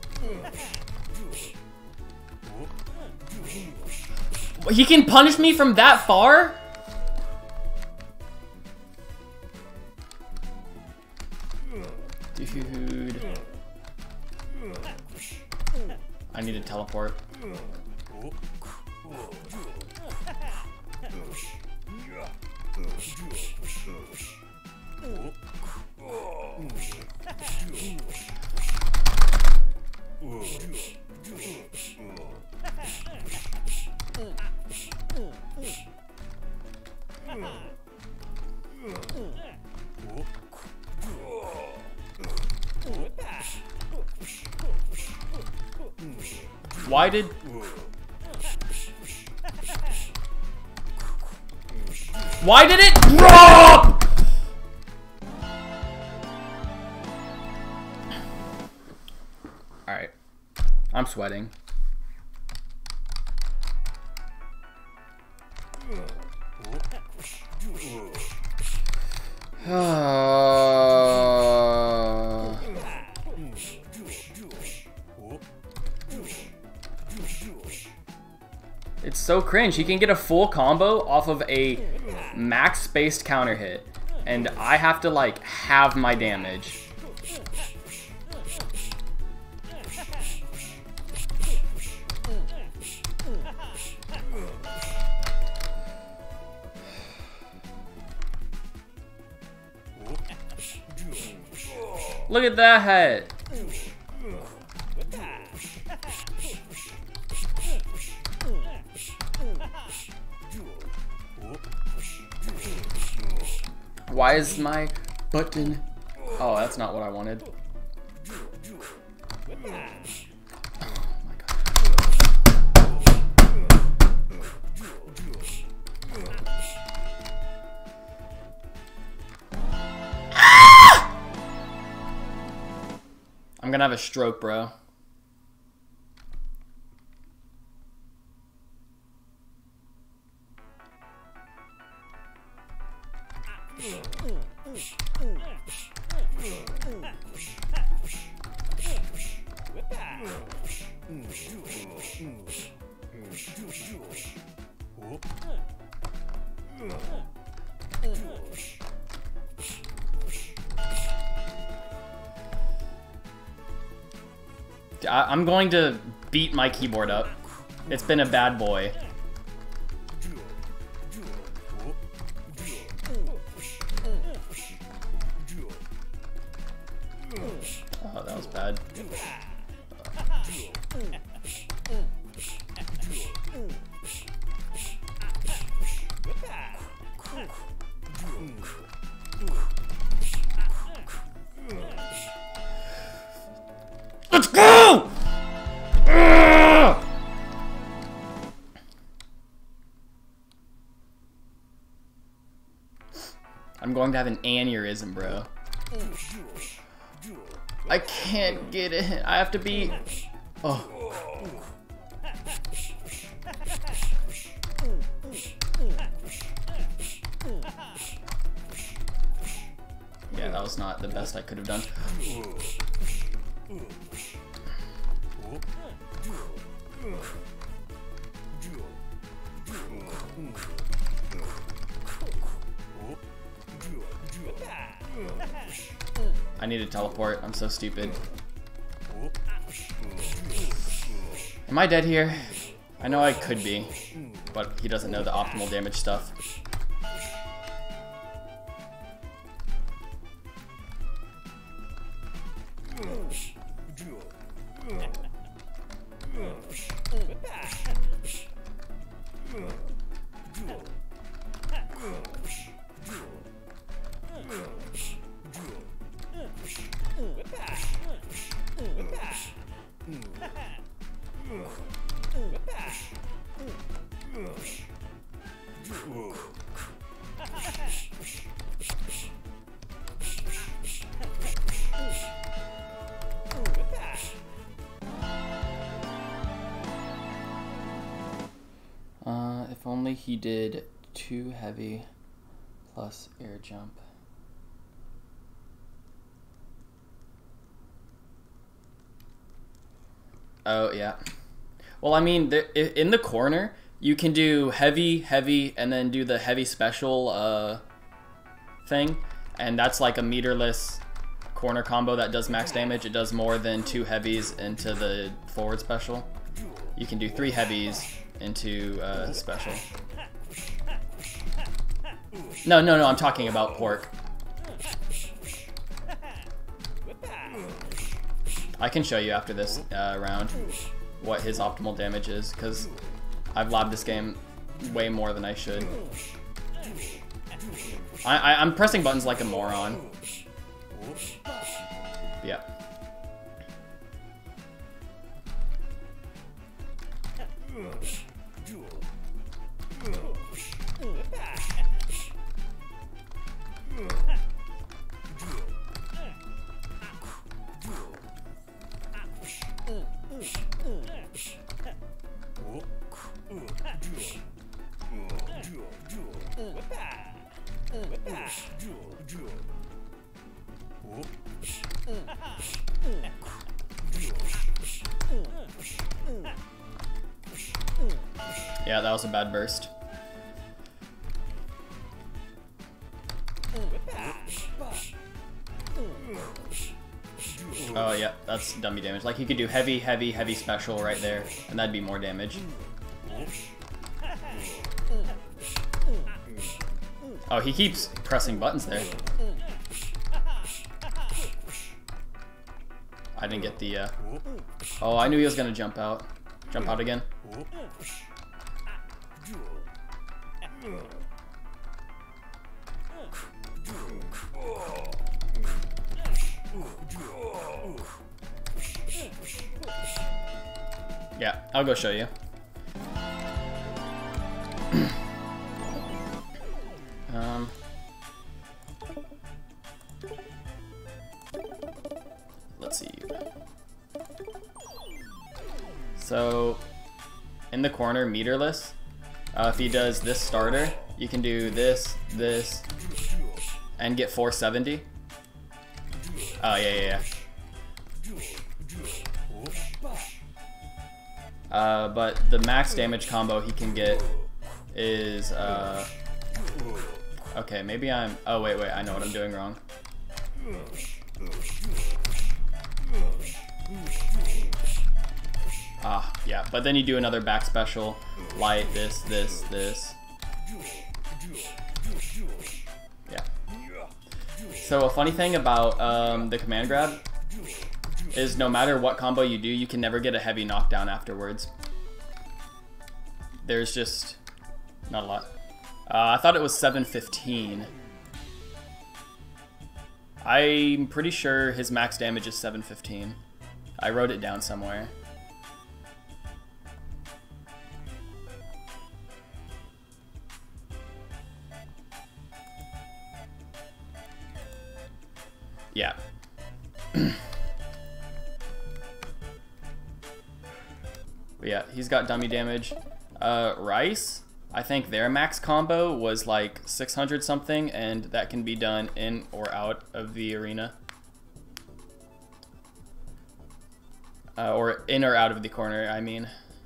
He can punish me from that far? Dude. I need to teleport. Why did... Why did it drop? Alright. I'm sweating. It's so cringe. He can get a full combo off of a max spaced counter hit, and I have to like have my damage. Look at that head. Why is my button? Oh, that's not what I wanted. Oh my God. Ah! I'm gonna have a stroke, bro. I'm going to beat my keyboard up. It's been a bad boy. Oh, that was bad. Let's go! Ugh! I'm going to have an aneurysm, bro. I can't get it. I have to be... Oh. Yeah, that was not the best I could have done. I need to teleport. I'm so stupid. Am I dead here? I know I could be, but he doesn't know the optimal damage stuff. If only he did 2 heavy plus air jump. Oh, yeah. Well, I mean, in the corner, you can do heavy, heavy, and then do the heavy special thing. And that's like a meterless corner combo that does max damage. It does more than 2 heavies into the forward special. You can do 3 heavies into special. No, I'm talking about Pork. I can show you after this round what his optimal damage is, because I've lobbed this game way more than I should. I'm pressing buttons like a moron. Yeah. Yeah, that was a bad burst. Oh yeah, that's dummy damage. Like, you could do heavy, heavy, heavy special right there, and that'd be more damage. Oh, he keeps pressing buttons there. I didn't get the, Oh, I knew he was gonna jump out. Jump out again. Yeah, I'll go show you. Let's see. So, in the corner, meterless, if he does this starter, you can do this, this, and get 470. Oh, yeah. But the max damage combo he can get is, okay, maybe I'm, oh wait, I know what I'm doing wrong. Ah, yeah, but then you do another back special, light, this. Yeah. So a funny thing about the command grab is no matter what combo you do, you can never get a heavy knockdown afterwards. There's just not a lot. I thought it was 715. I'm pretty sure his max damage is 715. I wrote it down somewhere. Yeah. Yeah, he's got dummy damage. Rice, I think their max combo was like 600 something, and that can be done in or out of the arena. Or in or out of the corner, I mean.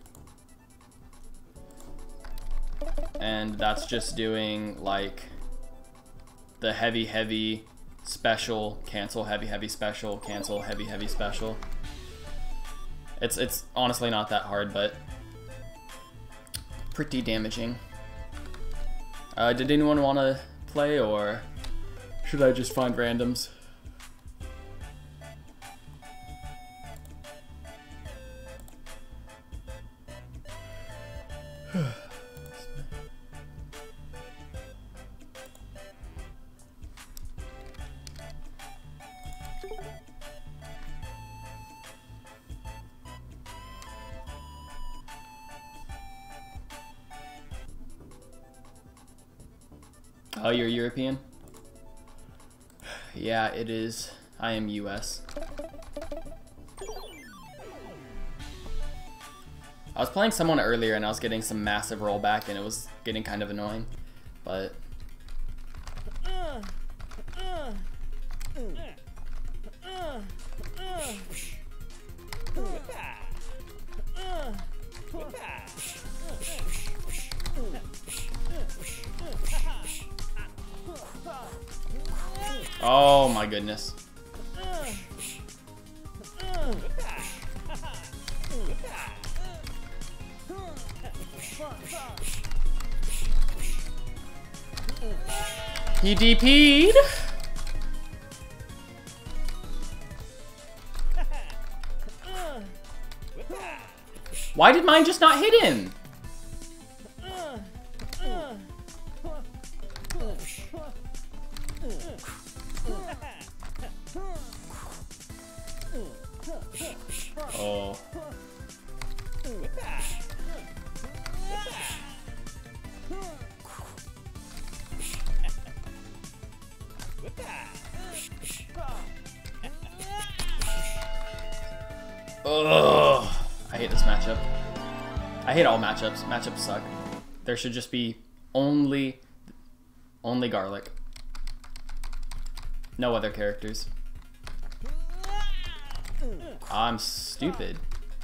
And that's just doing like the heavy special, cancel heavy special, cancel heavy special. It's honestly not that hard, but pretty damaging. Did anyone want to play, or should I just find randoms? Oh, you're European? Yeah, it is. I am US. I was playing someone earlier and I was getting some massive rollback and it was getting kind of annoying, but... Oh my goodness. He DP'd. Why did mine just not hit him? Oh. Ugh. I hate this matchup. I hate all matchups. Matchups suck. There should just be only garlic. No other characters. I'm stupid.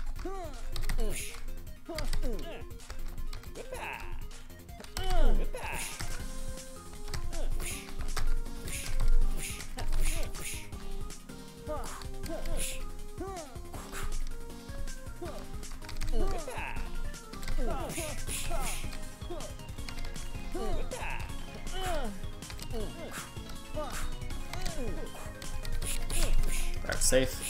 That's safe.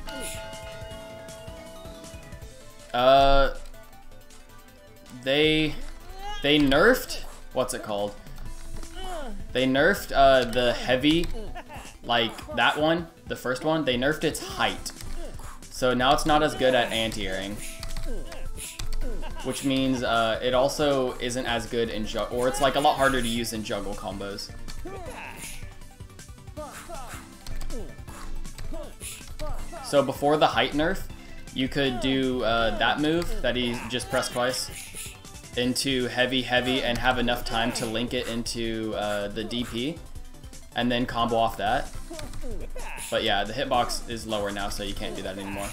They nerfed, what's it called? They nerfed the heavy, like that one, the first one, they nerfed its height. So now it's not as good at anti-airing. Which means it also isn't as good in juggle, or it's like a lot harder to use in juggle combos. So before the height nerf, you could do that move that he just pressed twice into heavy, and have enough time to link it into the DP, and then combo off that. But yeah, the hitbox is lower now, so you can't do that anymore.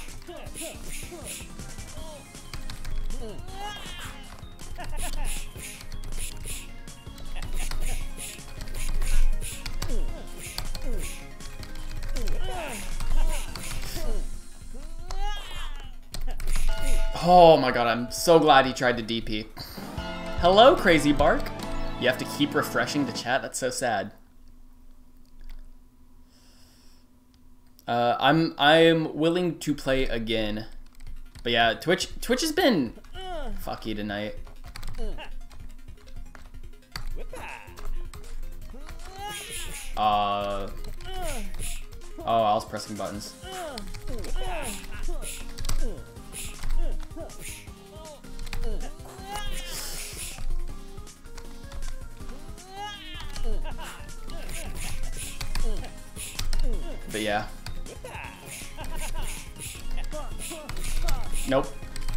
Oh my god, I'm so glad he tried to DP. Hello, Crazy Bark. You have to keep refreshing the chat? That's so sad. I'm willing to play again. But yeah, Twitch has been fucky tonight. Oh, I was pressing buttons. But yeah. Nope.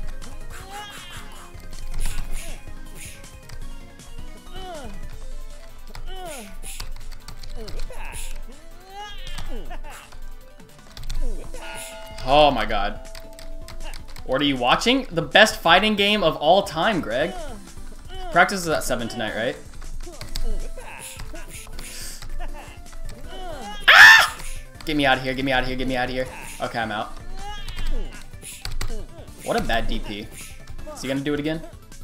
Oh my god. What are you watching? The best fighting game of all time, Greg. Practice is at 7 tonight, right? Ah! Get me out of here, get me out of here, get me out of here. Okay, I'm out. What a bad DP. Is he gonna do it again?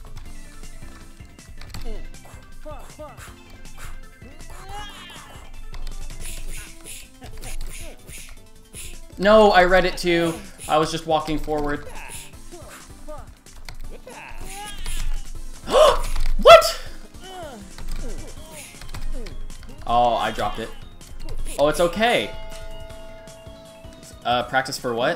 No, I read it too. I was just walking forward. What? Oh, I dropped it. Oh, it's okay. Practice for what?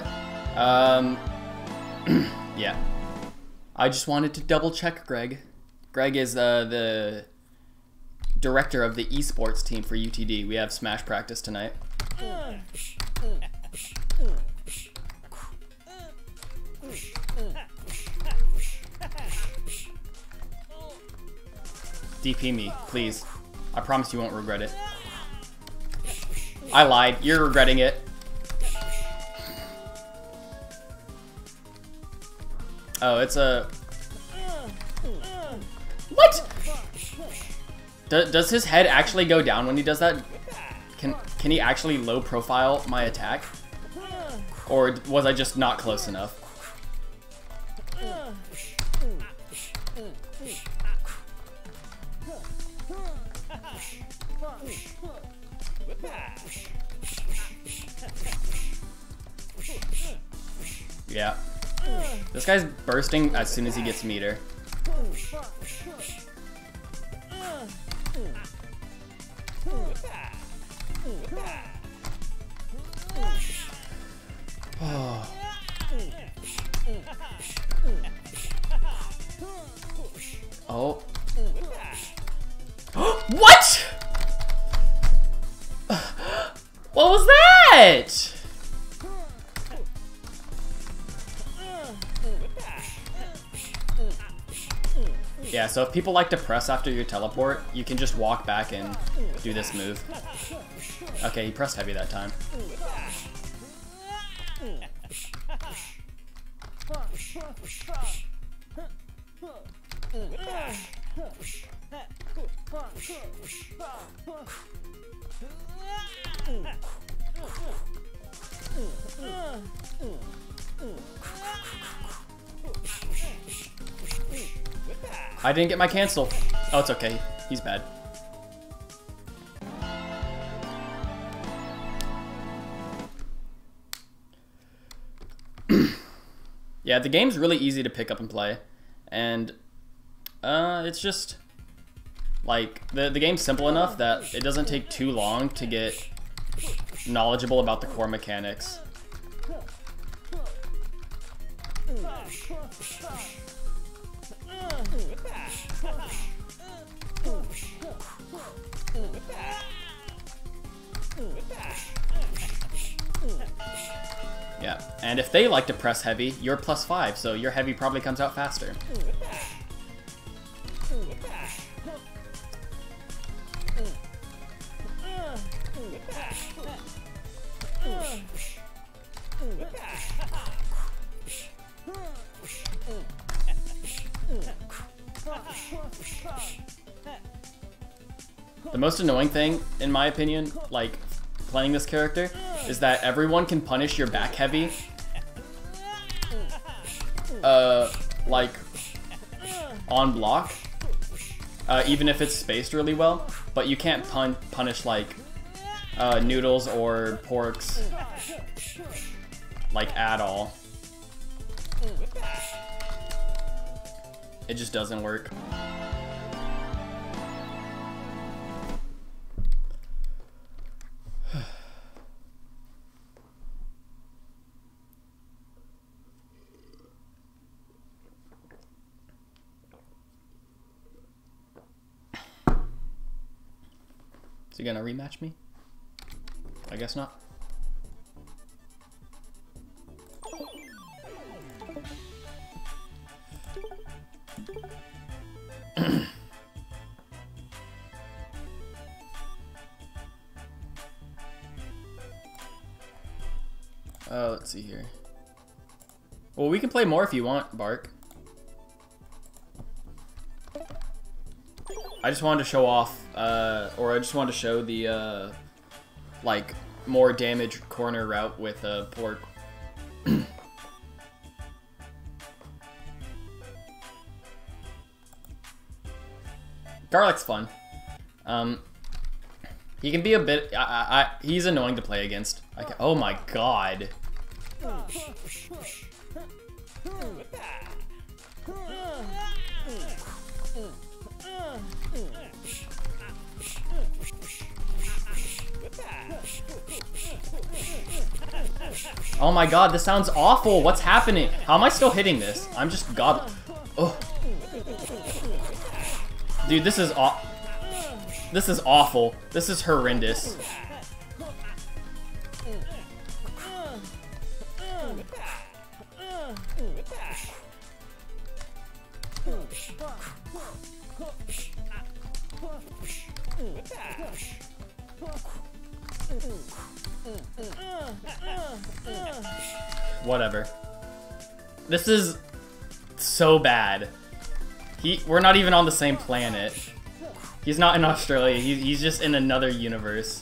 Yeah. I just wanted to double check Greg. Greg is the director of the esports team for UTD. We have Smash practice tonight. DP me, please. I promise you won't regret it. I lied. You're regretting it. Oh, it's a... What? Does his head actually go down when he does that? Can he actually low profile my attack? Or was I just not close enough? Yeah. This guy's bursting as soon as he gets meter. Oh. Oh. What? What was that? Yeah, so if people like to press after your teleport, you can just walk back and do this move. Okay, he pressed heavy that time. I didn't get my cancel. Oh, it's okay. He's bad. Yeah, the game's really easy to pick up and play. And it's just like the game's simple enough that it doesn't take too long to get knowledgeable about the core mechanics. Yeah, and if they like to press heavy, you're +5, so your heavy probably comes out faster. The most annoying thing, in my opinion, like playing this character, is that everyone can punish your back heavy, like on block, even if it's spaced really well, but you can't punish like Noodles or Porks like at all. It just doesn't work. Is he gonna rematch me? I guess not. Let's see here. Well, we can play more if you want, Bark. I just wanted to show off, or I just wanted to show the, like, more damage corner route with, Pork. Garlic's fun. He can be a bit, he's annoying to play against. Oh my god. Oh my god, this sounds awful. What's happening? How am I still hitting this? I'm just god. Oh. Dude, this is awful. This is horrendous. Whatever. This is so bad. We're not even on the same planet. He's not in Australia. He's just in another universe.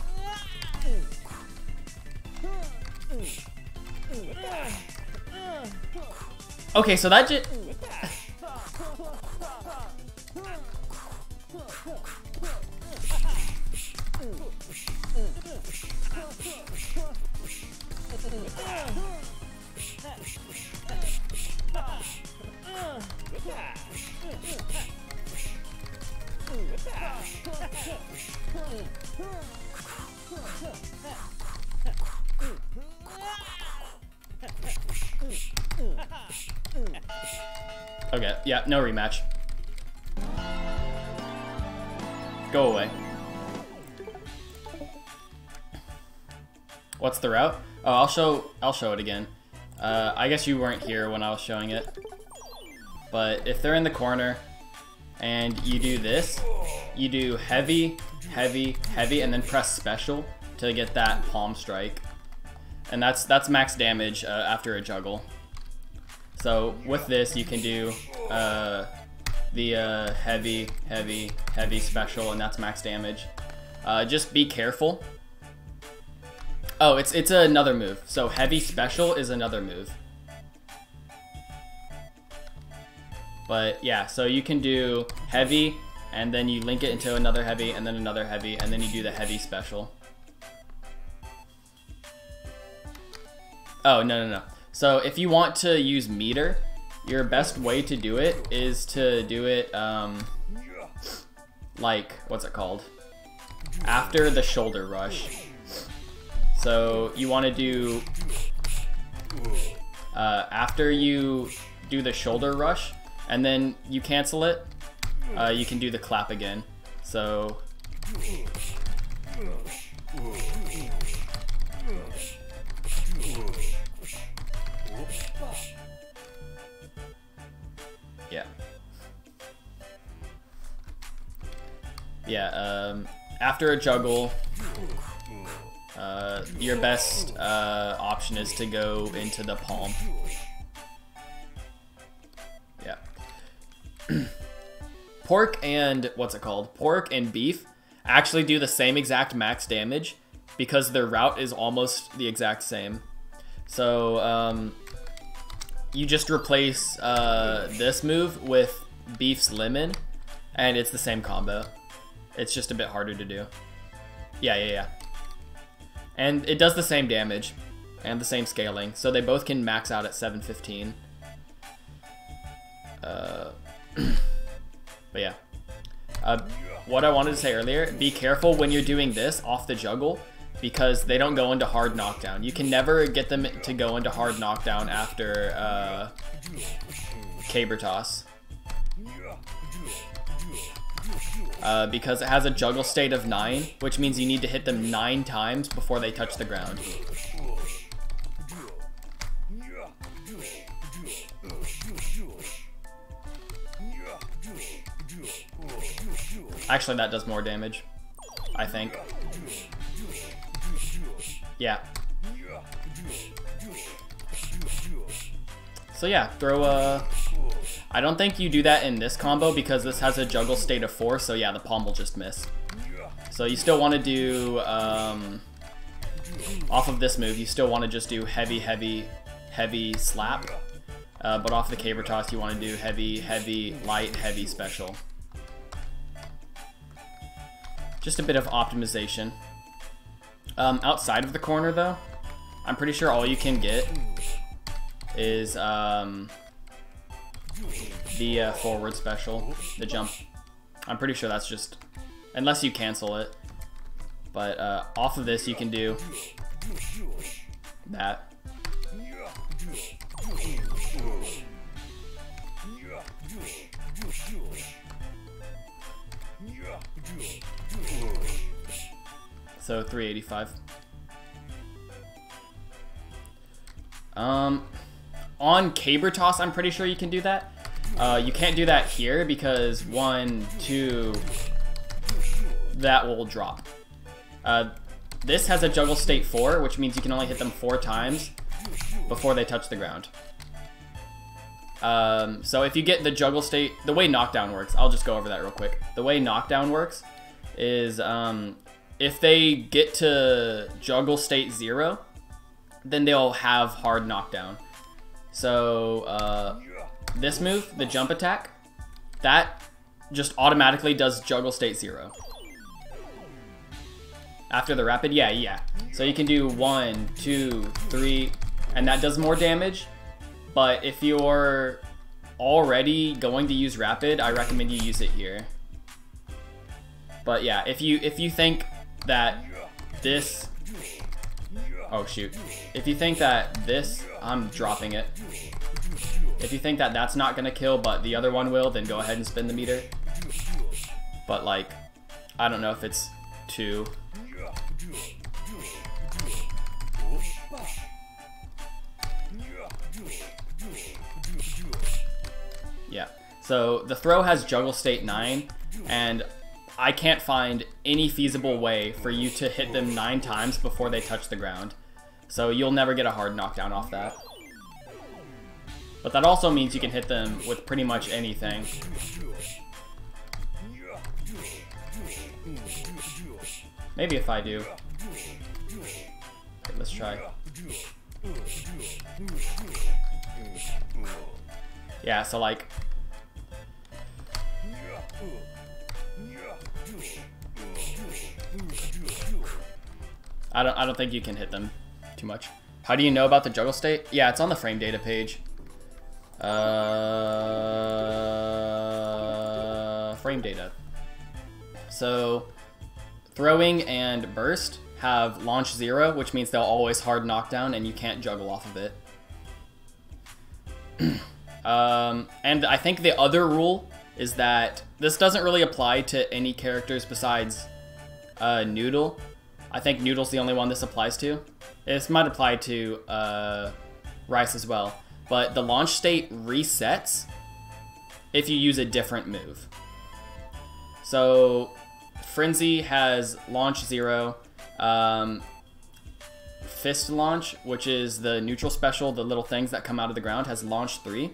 Okay, so that just... Okay, yeah, no rematch. Go away. What's the route? Oh, I'll show it again. I guess you weren't here when I was showing it. But if they're in the corner and you do this, you do heavy, heavy, heavy, and then press special to get that palm strike. And that's max damage after a juggle. So with this, you can do the heavy, heavy, heavy special, and that's max damage. Just be careful. Oh, it's another move. So heavy special is another move. But yeah, so you can do heavy, and then you link it into another heavy, and then another heavy, and then you do the heavy special. Oh, no. So if you want to use meter, your best way to do it is to do it, like, what's it called? After the shoulder rush. So you want to do, after you do the shoulder rush, and then you cancel it, you can do the clap again. So... Yeah, after a juggle, your best option is to go into the palm. Yeah. Pork and, what's it called? Pork and beef actually do the same exact max damage because their route is almost the exact same. So, you just replace this move with beef's lemon, and it's the same combo. It's just a bit harder to do. Yeah. And it does the same damage and the same scaling, so they both can max out at 715. But yeah. What I wanted to say earlier, be careful when you're doing this off the juggle, because they don't go into hard knockdown. You can never get them to go into hard knockdown after Caber Toss. because it has a juggle state of 9, which means you need to hit them 9 times before they touch the ground. Actually, that does more damage, I think. Yeah. So yeah, throw a... I don't think you do that in this combo because this has a juggle state of 4, so yeah, the palm will just miss. So you still want to do, off of this move, you still want to just do heavy, heavy, heavy slap. But off the caber toss, you want to do heavy, heavy, light, heavy special. Just a bit of optimization. Outside of the corner, though, I'm pretty sure all you can get is the forward special, the jump. I'm pretty sure that's just, unless you cancel it. But off of this, you can do that. So 385. On caber toss, I'm pretty sure you can do that. You can't do that here because 1, 2, that will drop. This has a juggle state 4, which means you can only hit them 4 times before they touch the ground. So if you get the juggle state, the way knockdown works, I'll just go over that real quick. The way knockdown works is if they get to juggle state 0, then they'll have hard knockdown. So this move, the jump attack, that just automatically does juggle state 0. After the rapid, yeah. So you can do 1, 2, 3, and that does more damage. But if you're already going to use rapid, I recommend you use it here. But yeah, if you think that this, oh shoot, if you think that this, I'm dropping it. If you think that that's not gonna kill, but the other one will, then go ahead and spin the meter. But like, I don't know if it's 2. Yeah, so the throw has juggle state 9, and I can't find any feasible way for you to hit them 9 times before they touch the ground. So you'll never get a hard knockdown off that. But that also means you can hit them with pretty much anything. Maybe if I do. Okay, let's try. Yeah, so like, I don't think you can hit them too much. How do you know about the juggle state? Yeah, it's on the frame data page. Frame data. So throwing and burst have launch 0, which means they'll always hard knockdown and you can't juggle off of it. And I think the other rule is that this doesn't really apply to any characters besides Noodle. I think Noodle's the only one this applies to. This might apply to Rice as well. But the launch state resets if you use a different move. So Frenzy has launch 0. Fist launch, which is the neutral special, the little things that come out of the ground, has launch 3.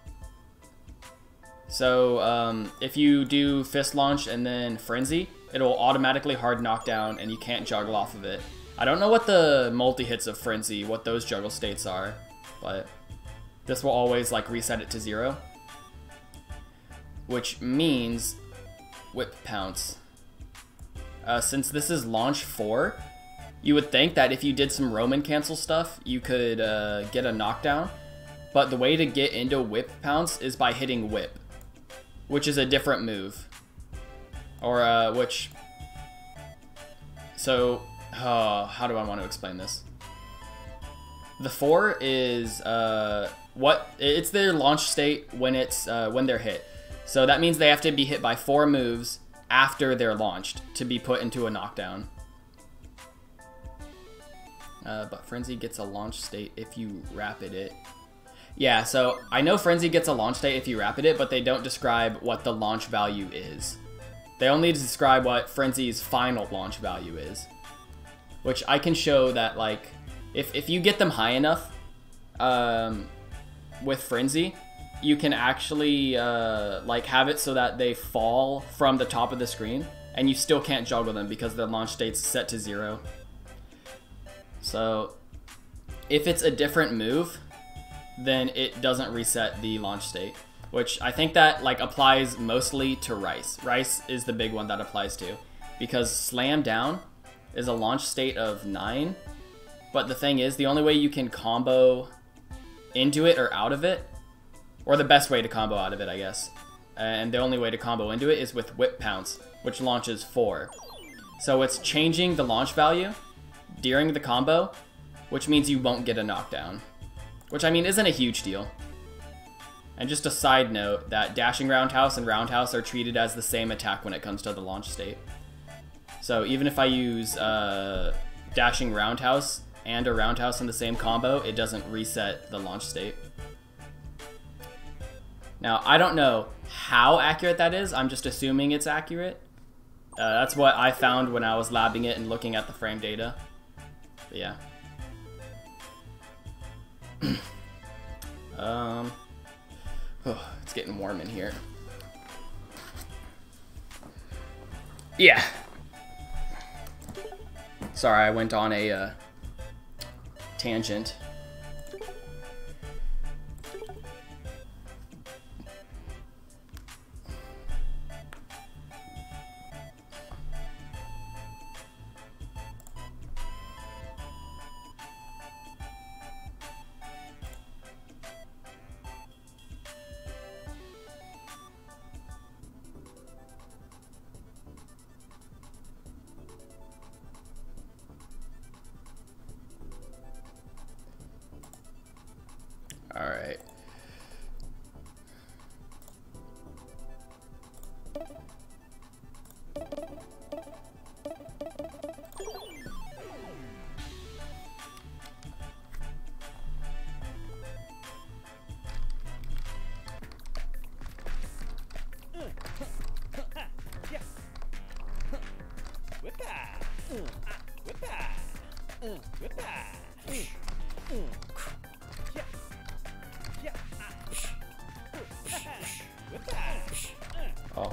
So if you do fist launch and then frenzy, it'll automatically hard knockdown and you can't juggle off of it. I don't know what the multi-hits of frenzy, what those juggle states are, but this will always like reset it to 0. Which means whip pounce. Since this is launch 4, you would think that if you did some Roman cancel stuff, you could get a knockdown. But the way to get into whip pounce is by hitting whip, which is a different move. Or so how do I want to explain this? The 4 is it's their launch state when it's when they're hit. So that means they have to be hit by 4 moves after they're launched to be put into a knockdown. But Frenzy gets a launch state if you rapid it. Yeah, so I know Frenzy gets a launch state if you rapid it, but they don't describe what the launch value is. They only describe what Frenzy's final launch value is. Which I can show that, like, if you get them high enough with Frenzy, you can actually like have it so that they fall from the top of the screen, and you still can't juggle them because the launch state's set to 0. So if it's a different move, then it doesn't reset the launch state, which I think that like applies mostly to Rice. Rice is the big one that applies to, because Slam Down is a launch state of 9, but the thing is, the only way you can combo into it or out of it, or the best way to combo out of it, I guess, and the only way to combo into it is with Whip Pounce, which launches 4. So it's changing the launch value during the combo, which means you won't get a knockdown. Which, I mean, isn't a huge deal. And just a side note, that Dashing Roundhouse and Roundhouse are treated as the same attack when it comes to the launch state. So even if I use Dashing Roundhouse and a Roundhouse in the same combo, it doesn't reset the launch state. Now, I don't know how accurate that is. I'm just assuming it's accurate. That's what I found when I was labbing it and looking at the frame data. But yeah. It's getting warm in here. Yeah. Sorry, I went on a tangent. All right. Oh.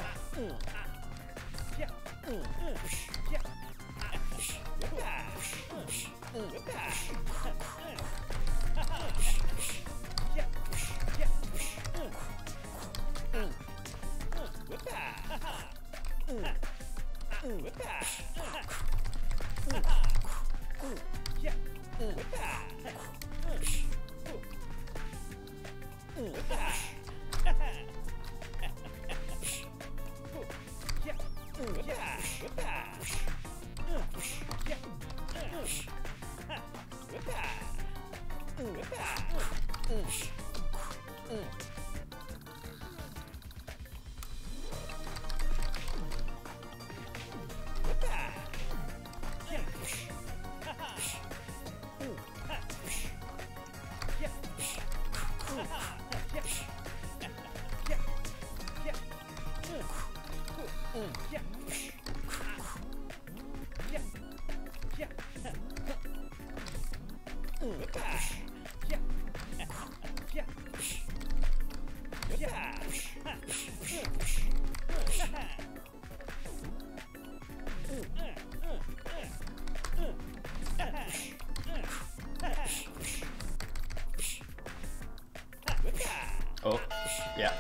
Oh, yeah.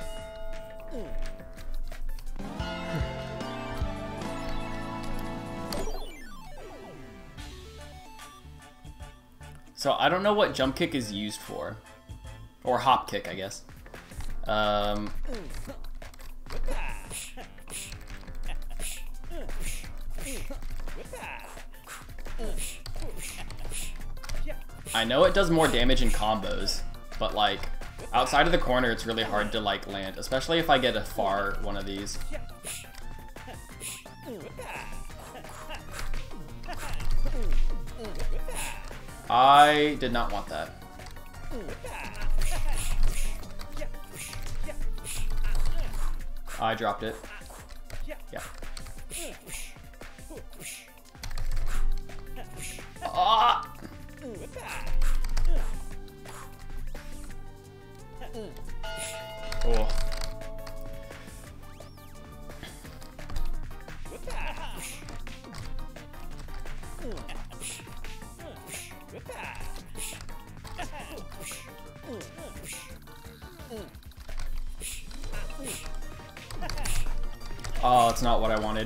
So I don't know what jump kick is used for. Or hop kick, I guess. I know it does more damage in combos, but like outside of the corner it's really hard to like land, especially if I get a far one of these. I did not want that. I dropped it. Yeah. Ah! Oh. Oh, it's not what I wanted.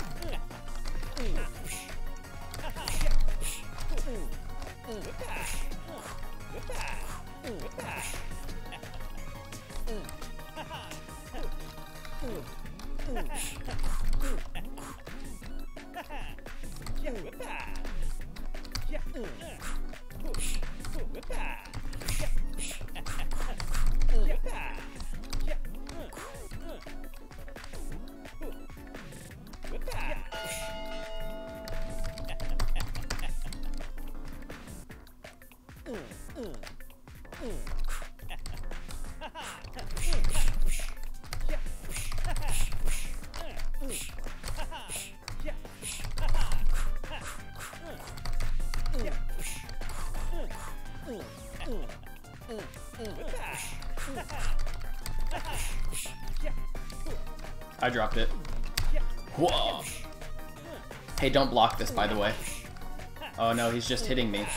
I dropped it. Whoa. Hey, don't block this, by the way. Oh no, he's just hitting me.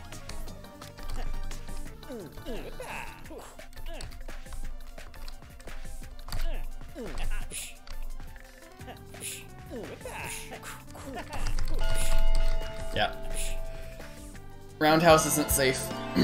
Yeah. Roundhouse isn't safe.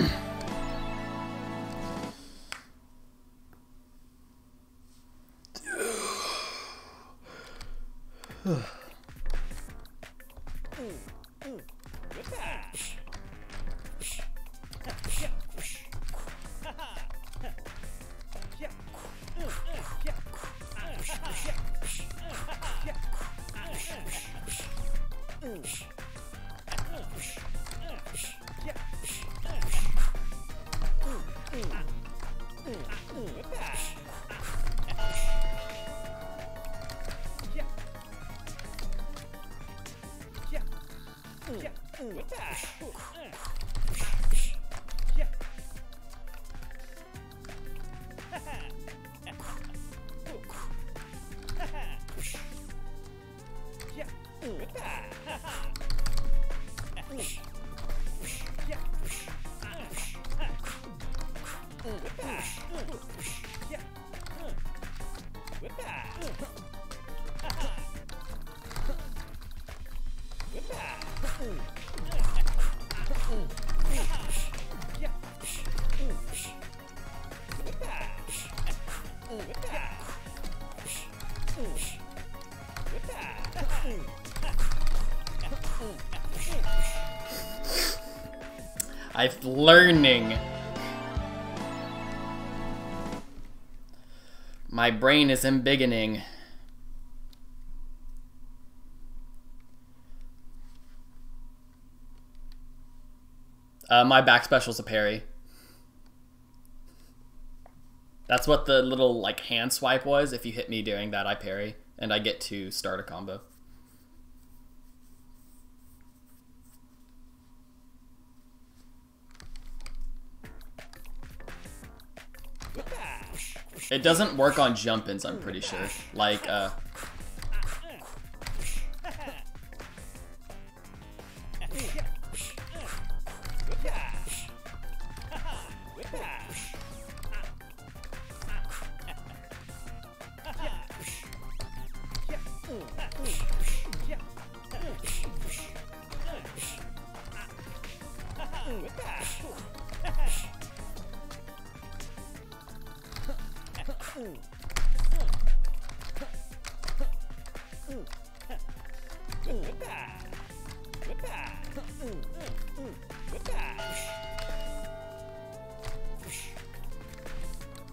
I'm learning. My brain is embiggening. My back special's a parry. That's what the little like hand swipe was. If you hit me during that, I parry, and I get to start a combo. It doesn't work on jump-ins, I'm pretty sure. Like,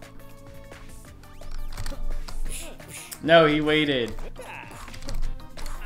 no, he waited.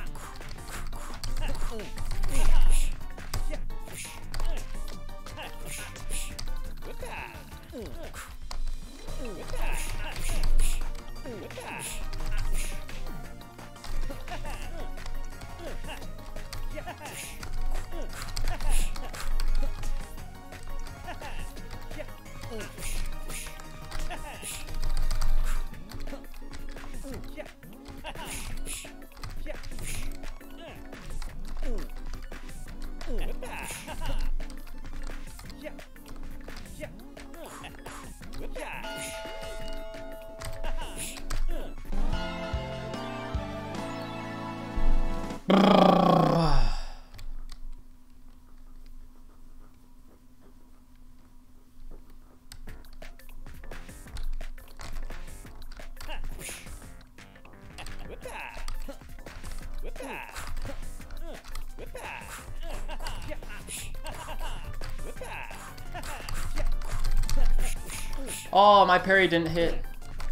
Oh, my parry didn't hit.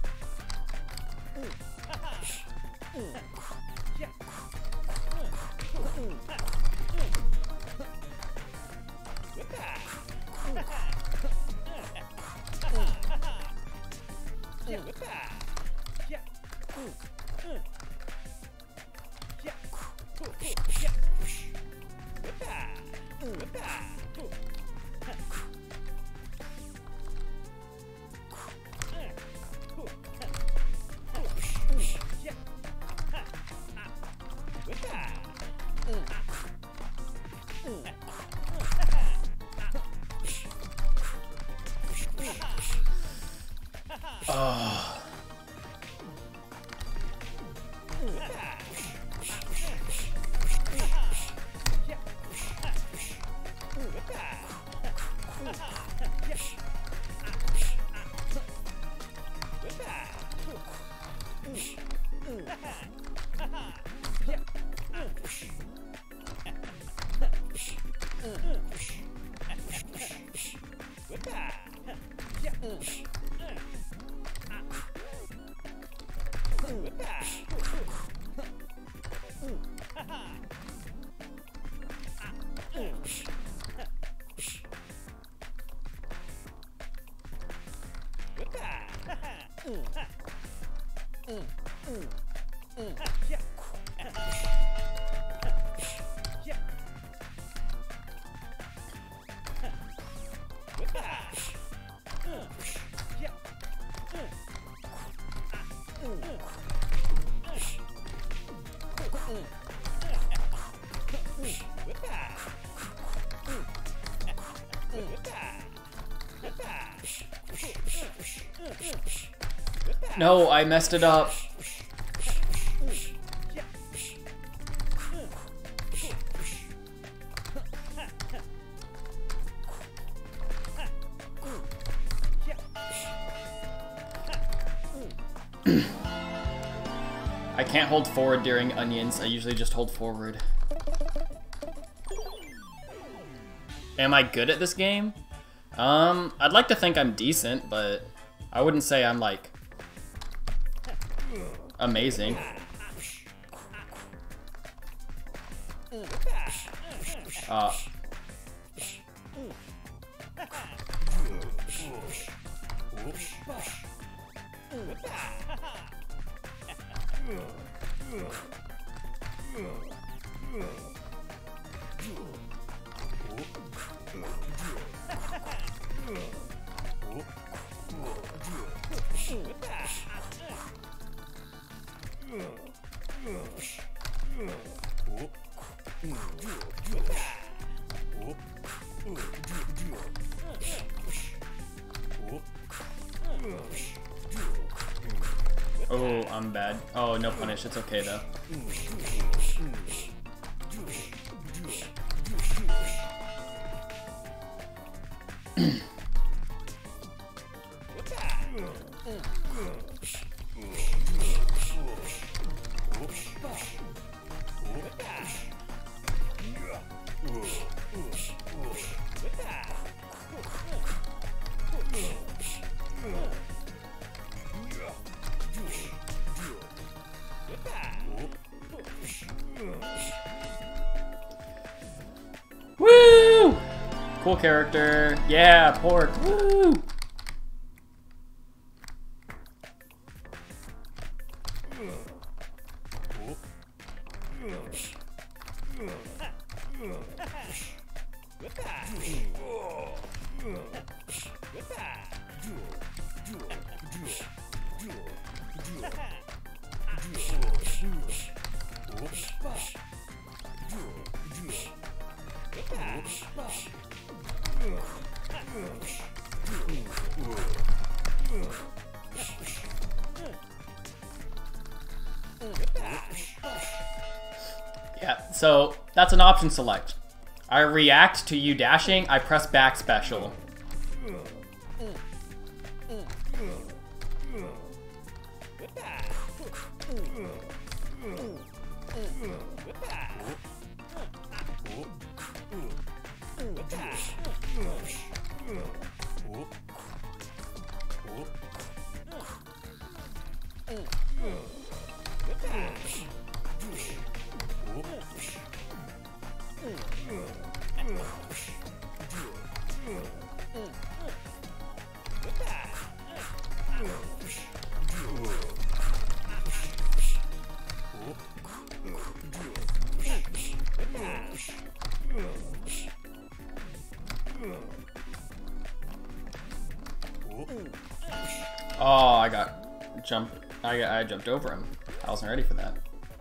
Oh. No, I messed it up. I can't hold forward during onions. I usually just hold forward. Am I good at this game? I'd like to think I'm decent, but I wouldn't say I'm like amazing. Oh, I'm bad. Oh, no punish. It's okay, though. Woo! Cool character. Yeah, pork. Woo! Yeah, so that's an option select. I react to you dashing, I press back special. Oh, I got jumped. I jumped over him. I wasn't ready for that.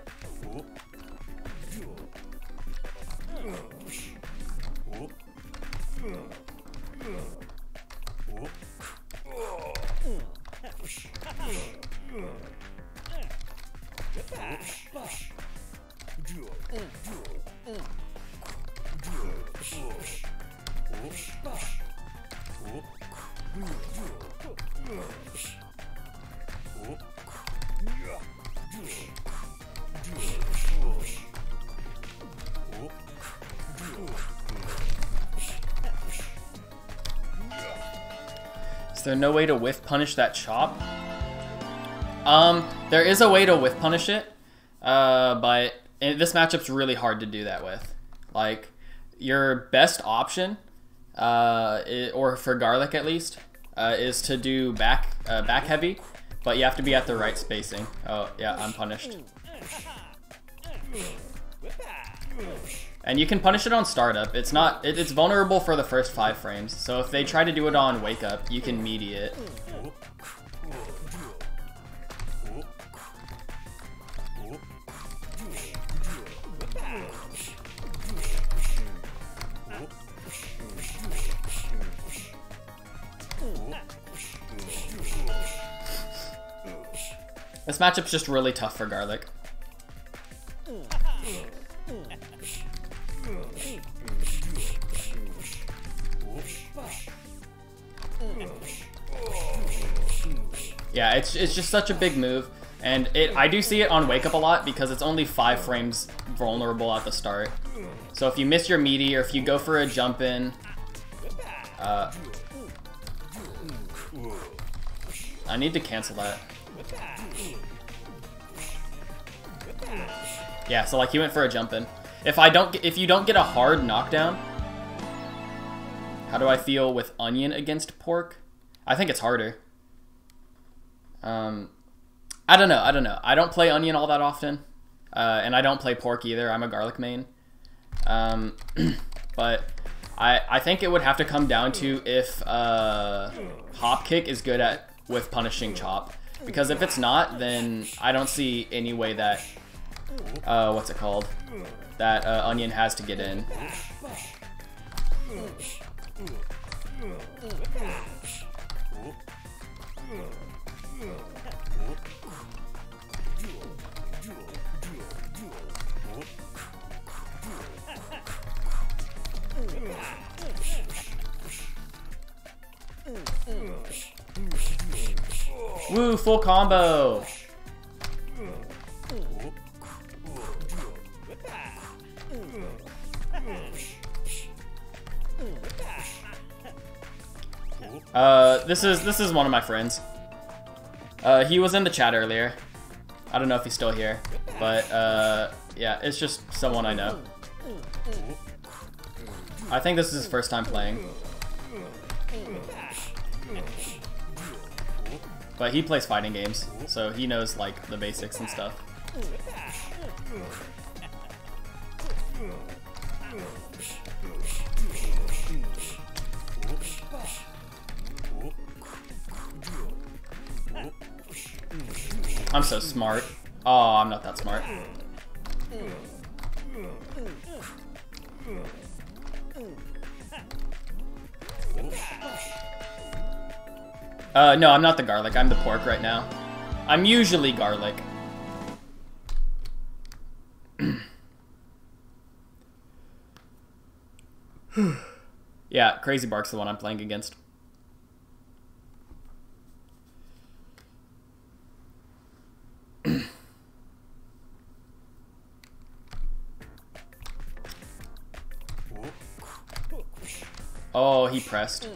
Is there no way to whiff punish that chop? There is a way to whiff punish it, but this matchup's really hard to do that with. Like, your best option, or for Garlic at least, is to do back heavy, but you have to be at the right spacing. Oh yeah, I'm punished. And you can punish it on startup. It's not. It's vulnerable for the first 5 frames. So if they try to do it on wake up, you can meaty it. This matchup's just really tough for Garlic. Yeah, it's just such a big move, and I do see it on wake up a lot because it's only 5 frames vulnerable at the start. So if you miss your meaty or if you go for a jump in, I need to cancel that. Yeah, so like he went for a jump in. If you don't get a hard knockdown, how do I feel with Onion against Pork? I think it's harder. I don't know. I don't play Onion all that often, and I don't play Pork either. I'm a Garlic main. But I think it would have to come down to if Hop Kick is good with punishing Chop. Because if it's not, then I don't see any way that what's it called? That Onion has to get in. Woo, full combo. This is one of my friends. He was in the chat earlier. I don't know if he's still here, but yeah, it's just someone I know. I think this is his first time playing. But he plays fighting games, so he knows like the basics and stuff. I'm so smart. Oh, I'm not that smart. No, I'm not the Garlic. I'm the Pork right now. I'm usually Garlic. Yeah, Crazy Bark's the one I'm playing against. Oh, he pressed.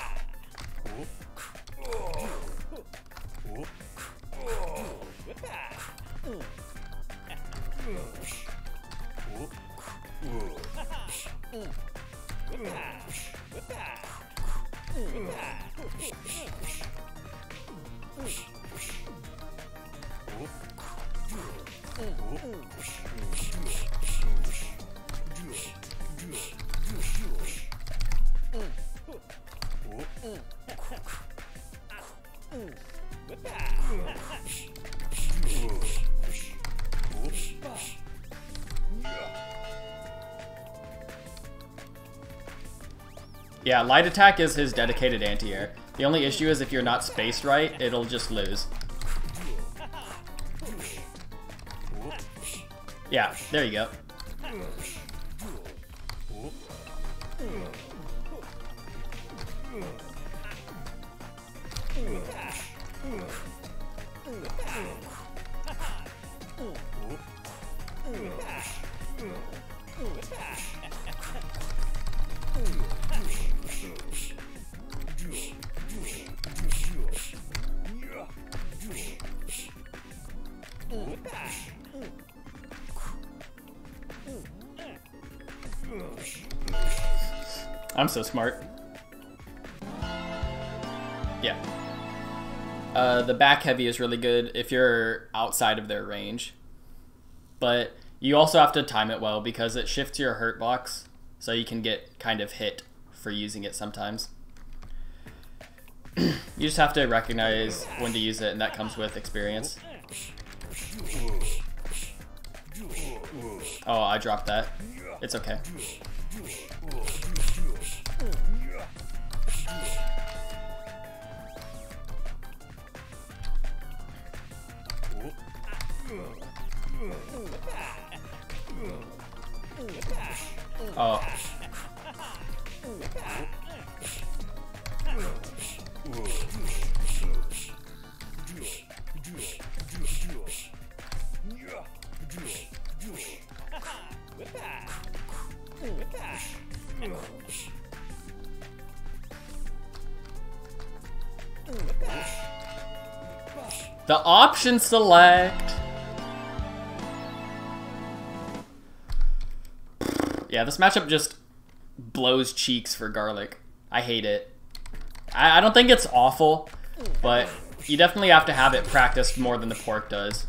Yeah, light attack is his dedicated anti-air. The only issue is if you're not spaced right, it'll just lose. Yeah, there you go. I'm so smart. Yeah. The back heavy is really good if you're outside of their range. But you also have to time it well because it shifts your hurt box, so you can get kind of hit for using it sometimes. You just have to recognize when to use it, and that comes with experience. Oh, I dropped that. It's okay. Oh. The option select. Yeah, this matchup just blows cheeks for Garlic. I hate it. I don't think it's awful, but you definitely have to have it practiced more than the Pork does.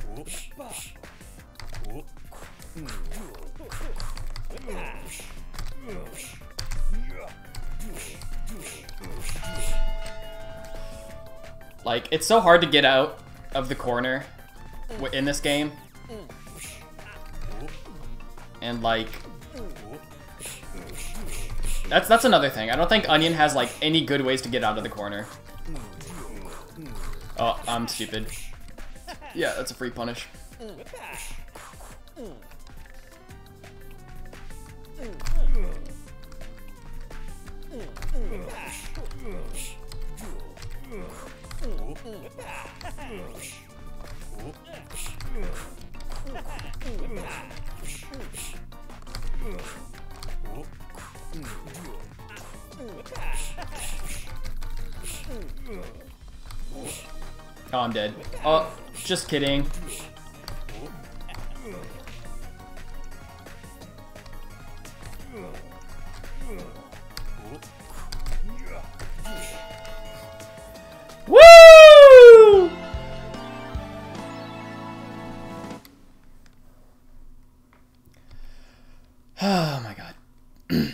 Like, it's so hard to get out of the corner in this game. And, like, that's another thing. I don't think Onion has, like, any good ways to get out of the corner. Oh, I'm stupid. Yeah, that's a free punish. Oh, I'm dead. Oh, just kidding. Woo! Oh my god.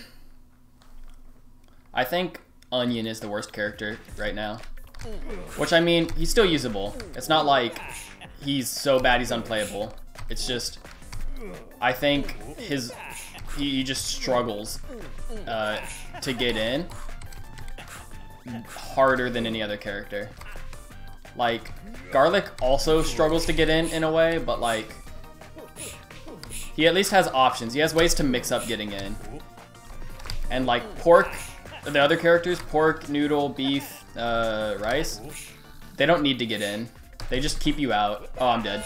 I think Onion is the worst character right now. Which, I mean, he's still usable. It's not like he's so bad he's unplayable. It's just, I think he just struggles to get in harder than any other character. Like, Garlic also struggles to get in a way, but like, he at least has options. He has ways to mix up getting in. And like pork, the other characters, pork, noodle, beef, rice, they don't need to get in. They just keep you out. Oh, I'm dead.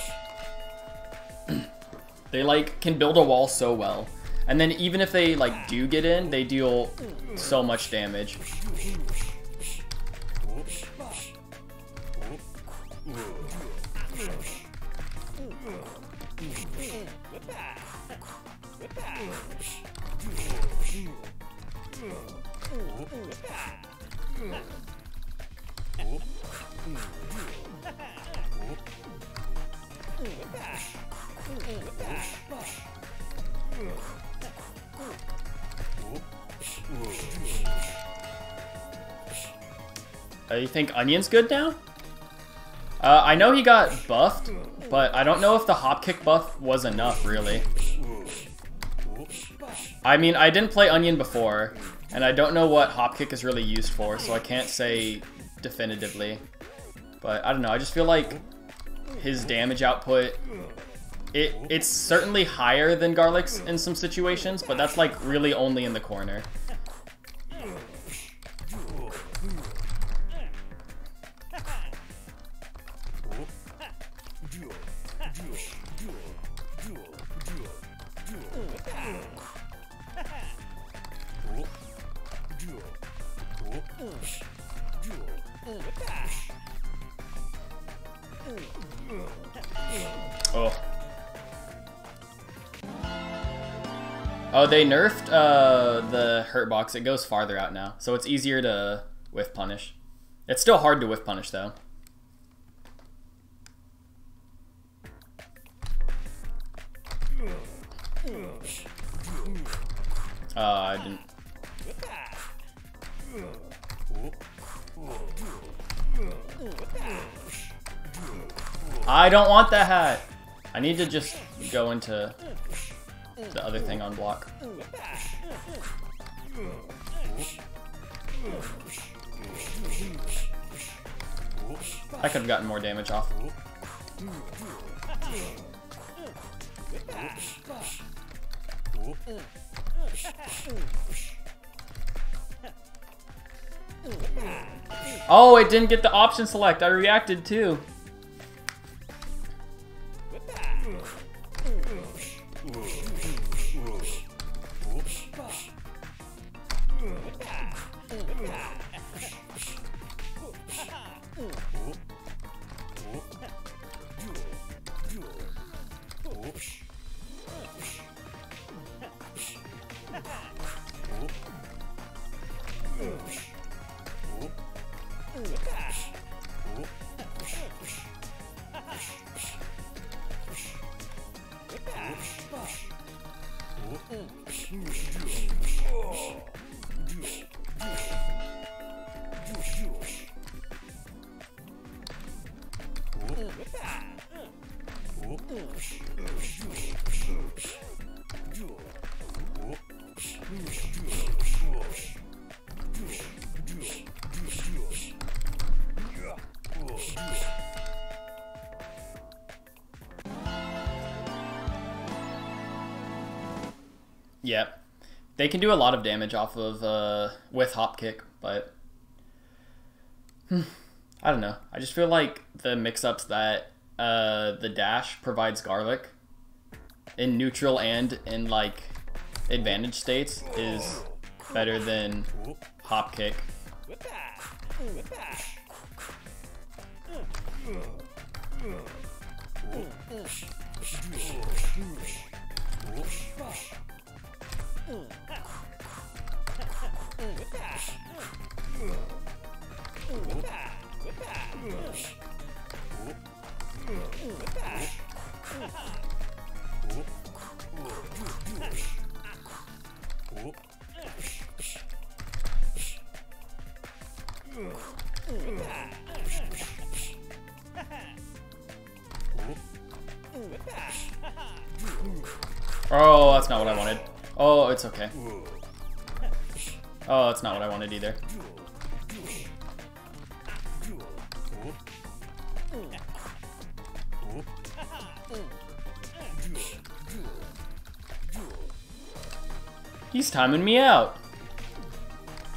They like can build a wall so well. And then even if they like do get in, they deal so much damage. You think Onion's good now? I know he got buffed, but I don't know if the hop kick buff was enough, really. I mean, I didn't play Onion before, and I don't know what hop kick is really used for, so I can't say definitively. But I don't know, I just feel like his damage output, it's certainly higher than Garlic's in some situations, but that's like really only in the corner. Oh. Oh, they nerfed the hurt box. It goes farther out now, so it's easier to whiff punish. It's still hard to whiff punish though. I didn't. I don't want that hat. I need to just go into the other thing on block. I could have gotten more damage off. Oh, it didn't get the option select. I reacted too. Yeah, they can do a lot of damage off of with hop kick, but I don't know. I just feel like the mix-ups that the dash provides Garlic in neutral and in like advantage states is better than hop kick. Oh, that's not what I wanted. Oh, it's okay. Oh, that's not what I wanted either. He's timing me out.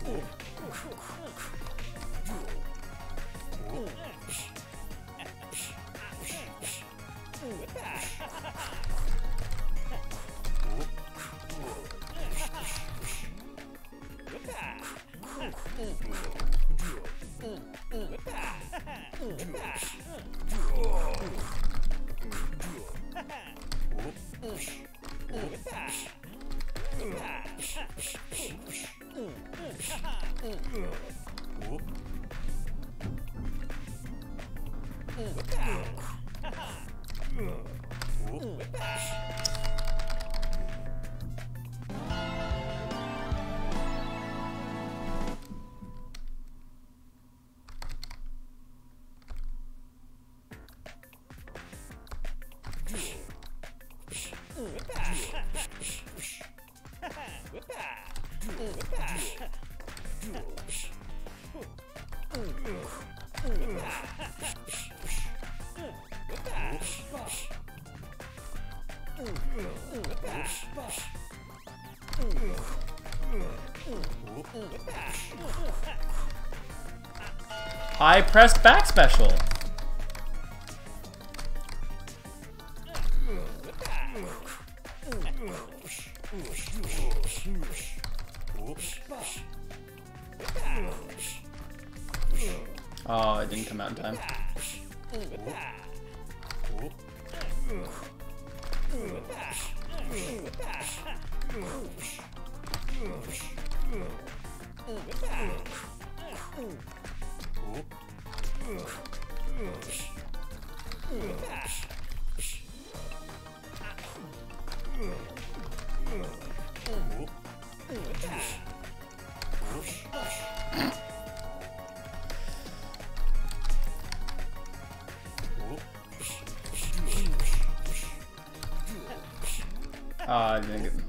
I pressed back special. Oh, it didn't come out in time. I didn't get...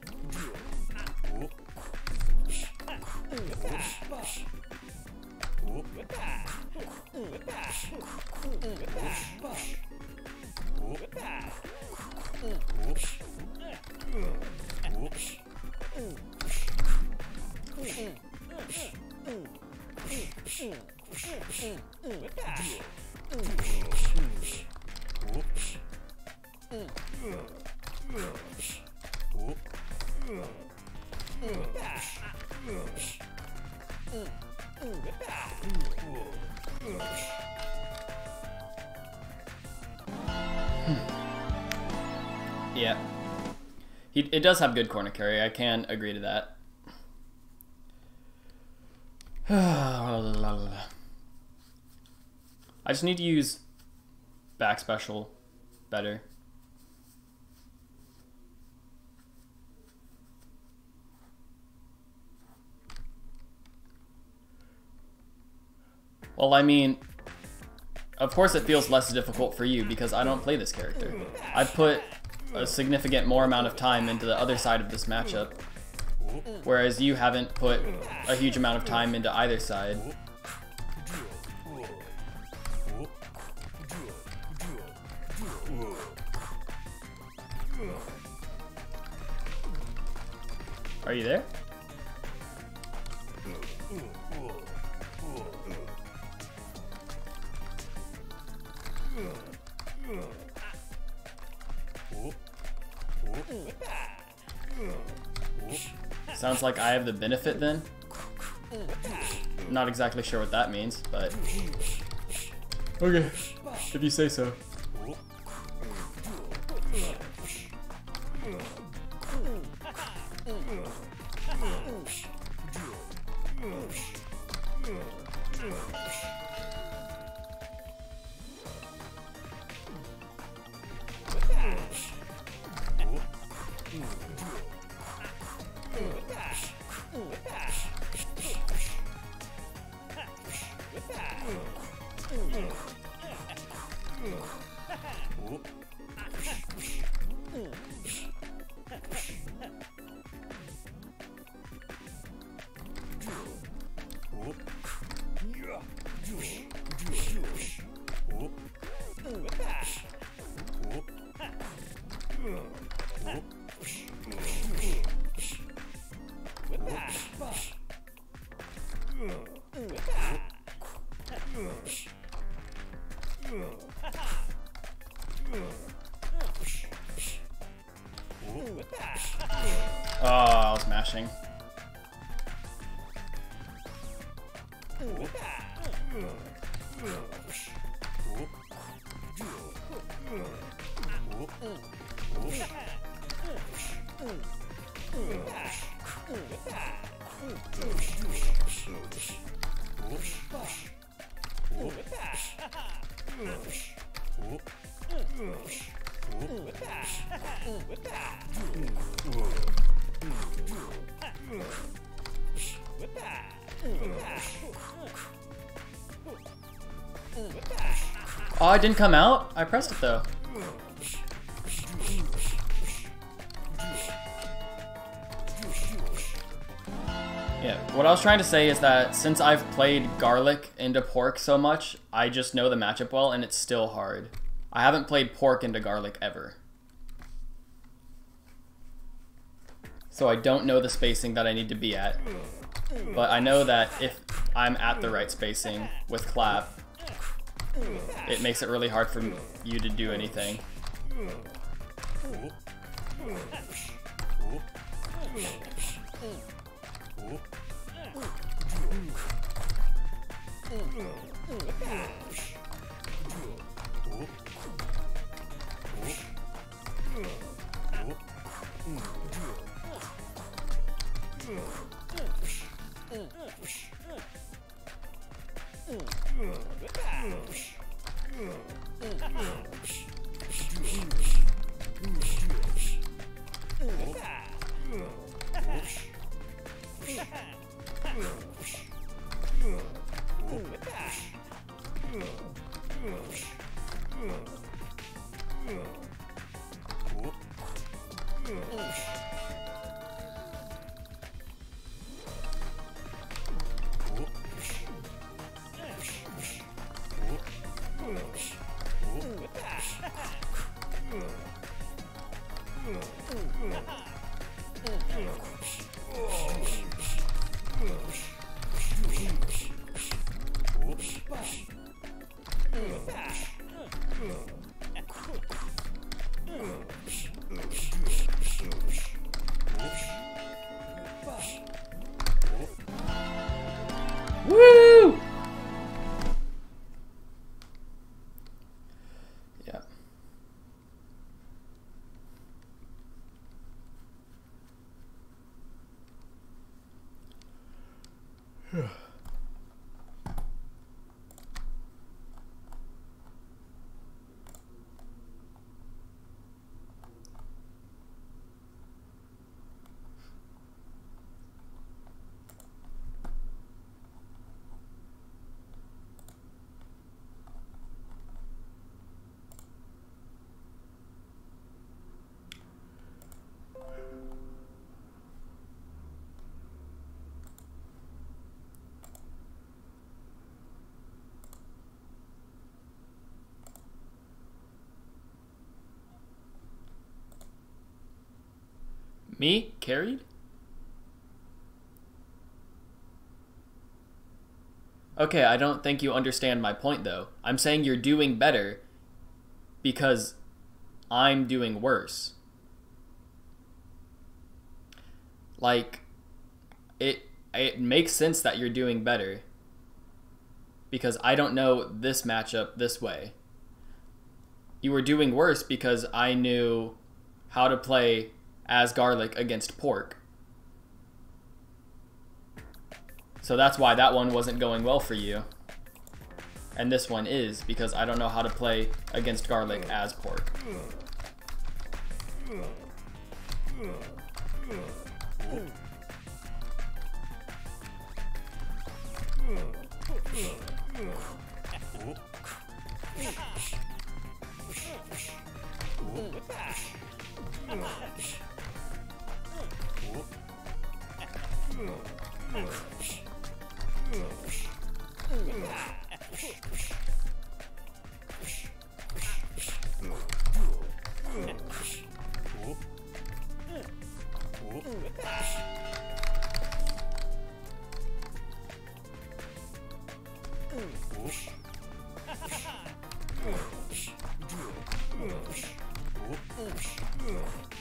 Yeah. It does have good corner carry. I can agree to that. I just need to use back special better. Well, I mean, of course it feels less difficult for you because I don't play this character. I put a significant more amount of time into the other side of this matchup, whereas you haven't put a huge amount of time into either side. Are you there? Sounds like I have the benefit then. Not exactly sure what that means, but okay, if you say so. Oh, I was mashing. Oh, it didn't come out? I pressed it though. Yeah, what I was trying to say is that since I've played Garlic into Pork so much, I just know the matchup well and it's still hard. I haven't played Pork into Garlic ever. So I don't know the spacing that I need to be at. But I know that if I'm at the right spacing with Clap, it makes it really hard for you to do anything. Woo! Yeah. Me? Carried? Okay, I don't think you understand my point though. I'm saying you're doing better because I'm doing worse. Like, it makes sense that you're doing better because I don't know this matchup this way. You were doing worse because I knew how to play as Garlic against Pork. So that's why that one wasn't going well for you. And this one is, because I don't know how to play against Garlic as Pork.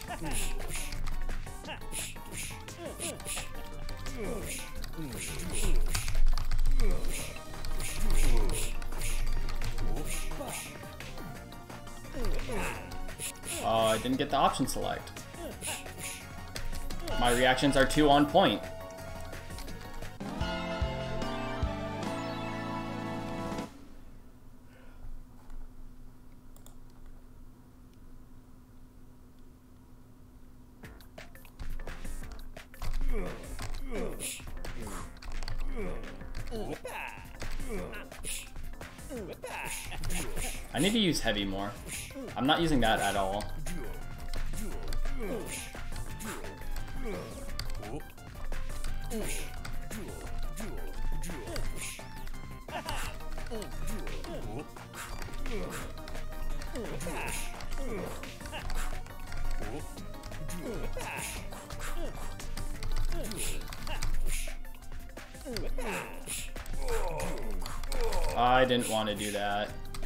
Oh, I didn't get the option select. My reactions are too on point. I need to use heavy more. I'm not using that at all. I didn't want to do that.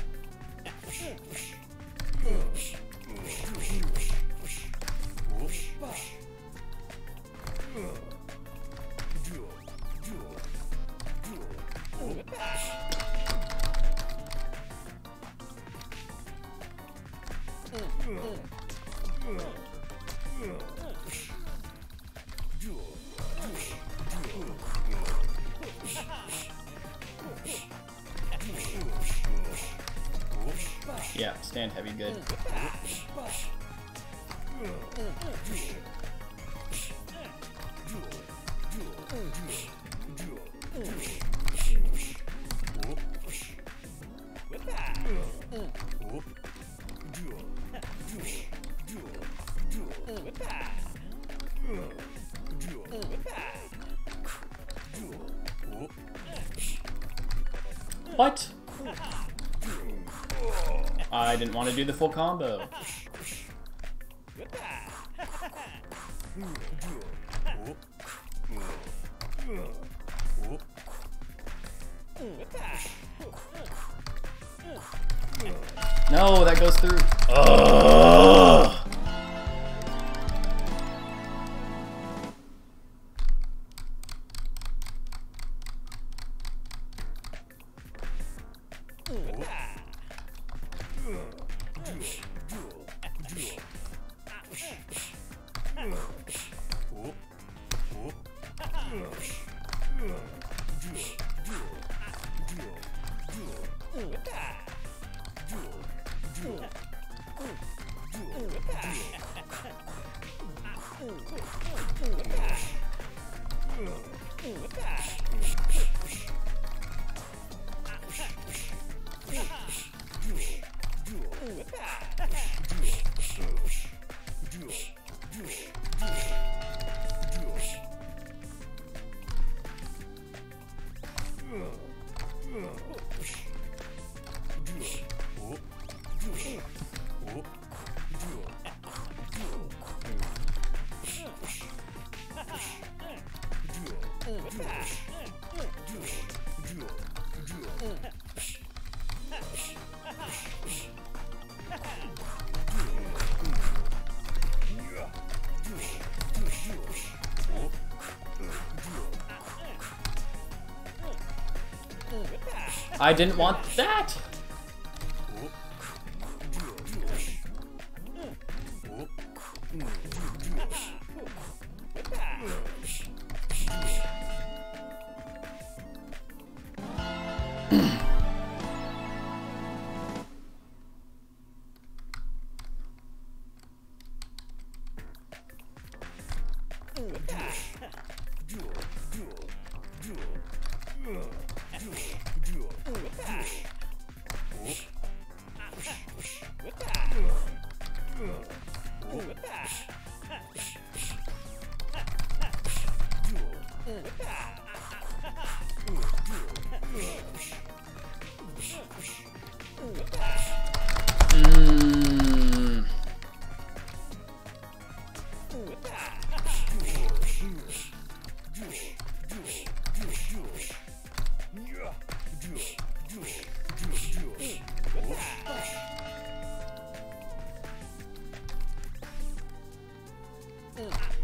Yeah, stand heavy, good. What? I didn't want to do the full combo. No, that goes through. Ugh. I didn't want that.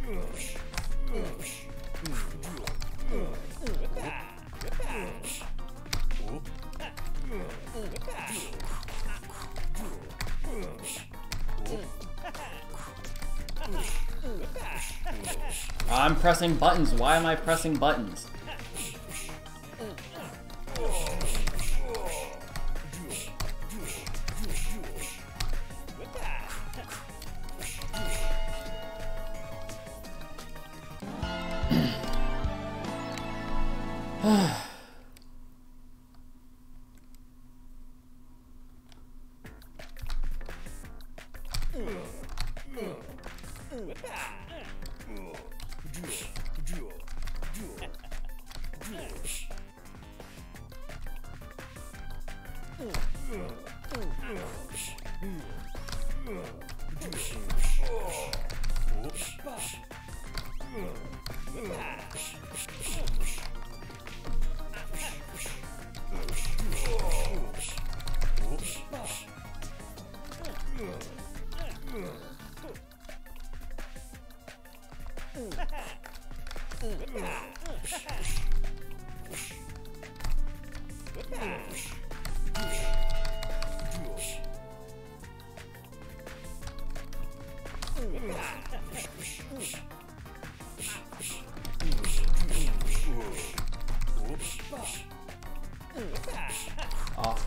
I'm pressing buttons. Why am I pressing buttons? Off.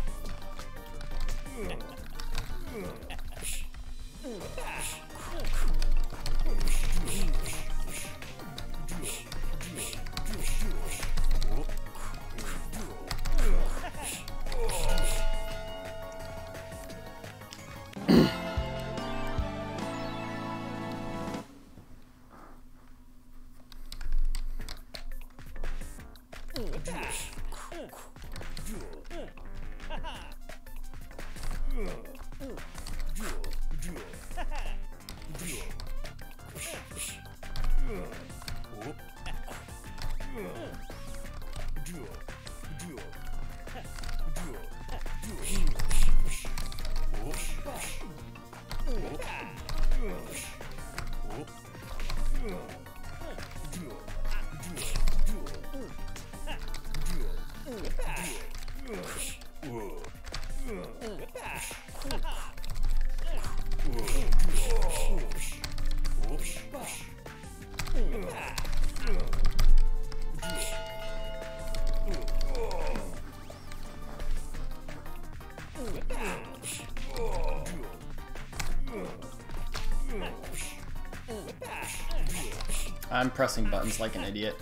I'm pressing buttons like an idiot.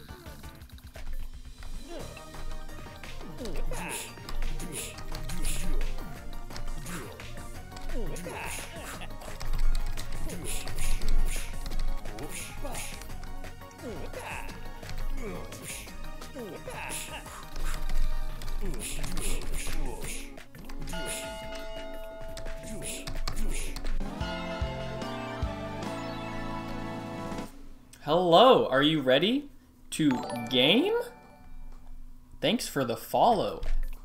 Hello, are you ready to game? Thanks for the follow.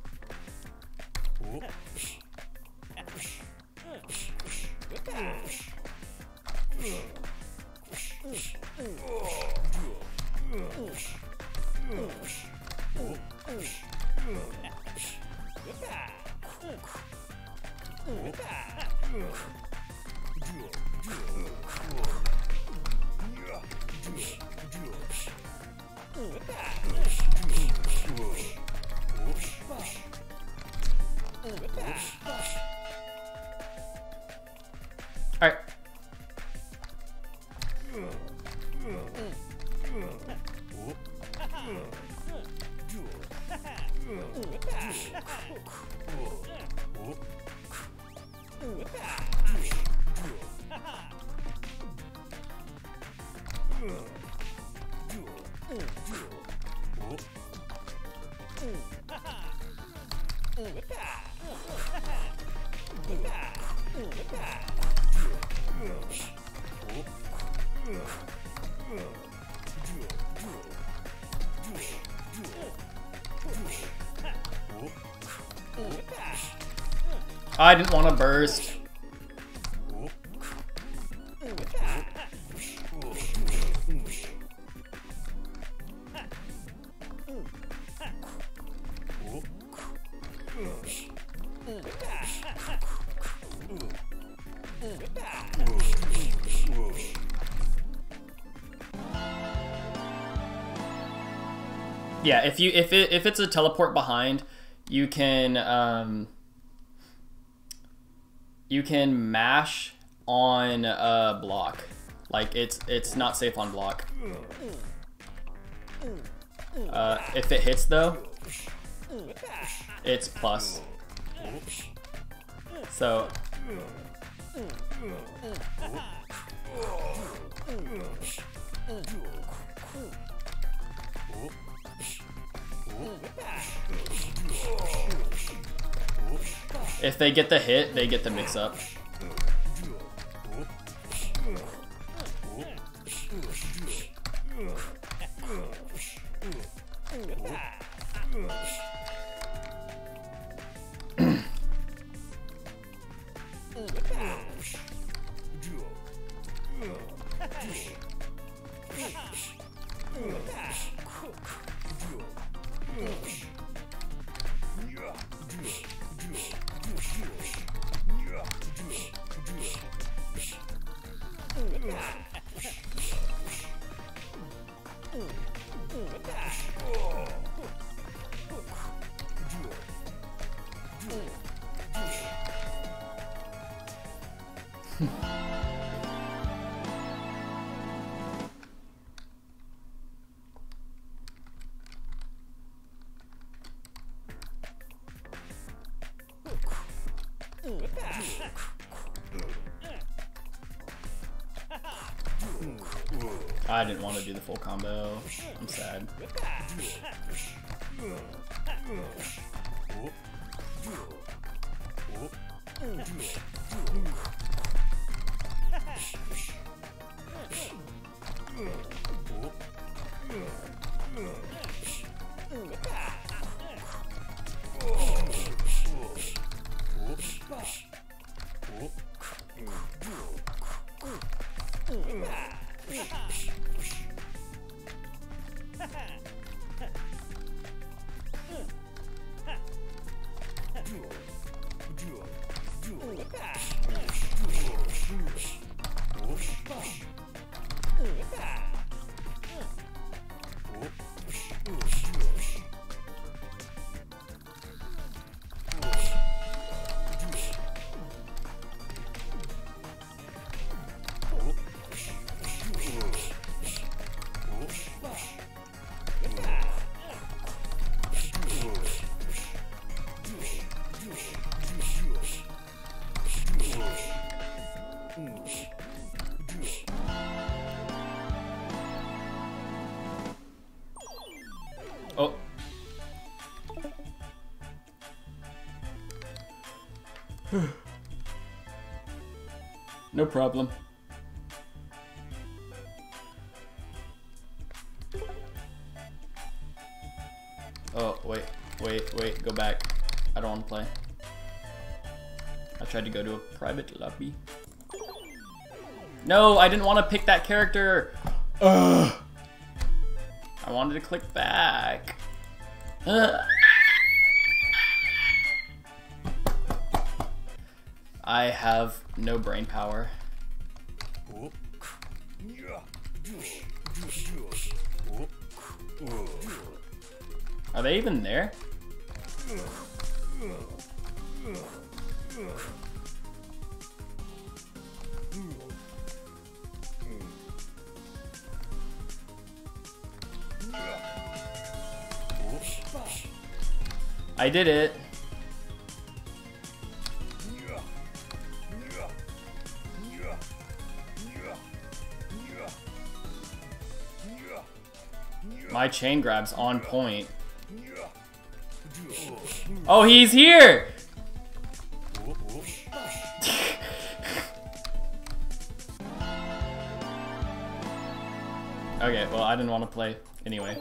All right. I didn't want to burst. Yeah, if it's a teleport behind, you can mash on a block. Like it's not safe on block. If it hits though, it's plus. So if they get the hit, they get the mix up. I didn't want to do the full combo. I'm sad. Oh. No problem. Oh, wait, go back. I don't want to play. I tried to go to a private lobby. No, I didn't want to pick that character. Ugh. I wanted to click back. I have no brain power. Are they even there? I did it. My chain grab's on point. Oh, he's here! Okay, well, I didn't want to play anyway.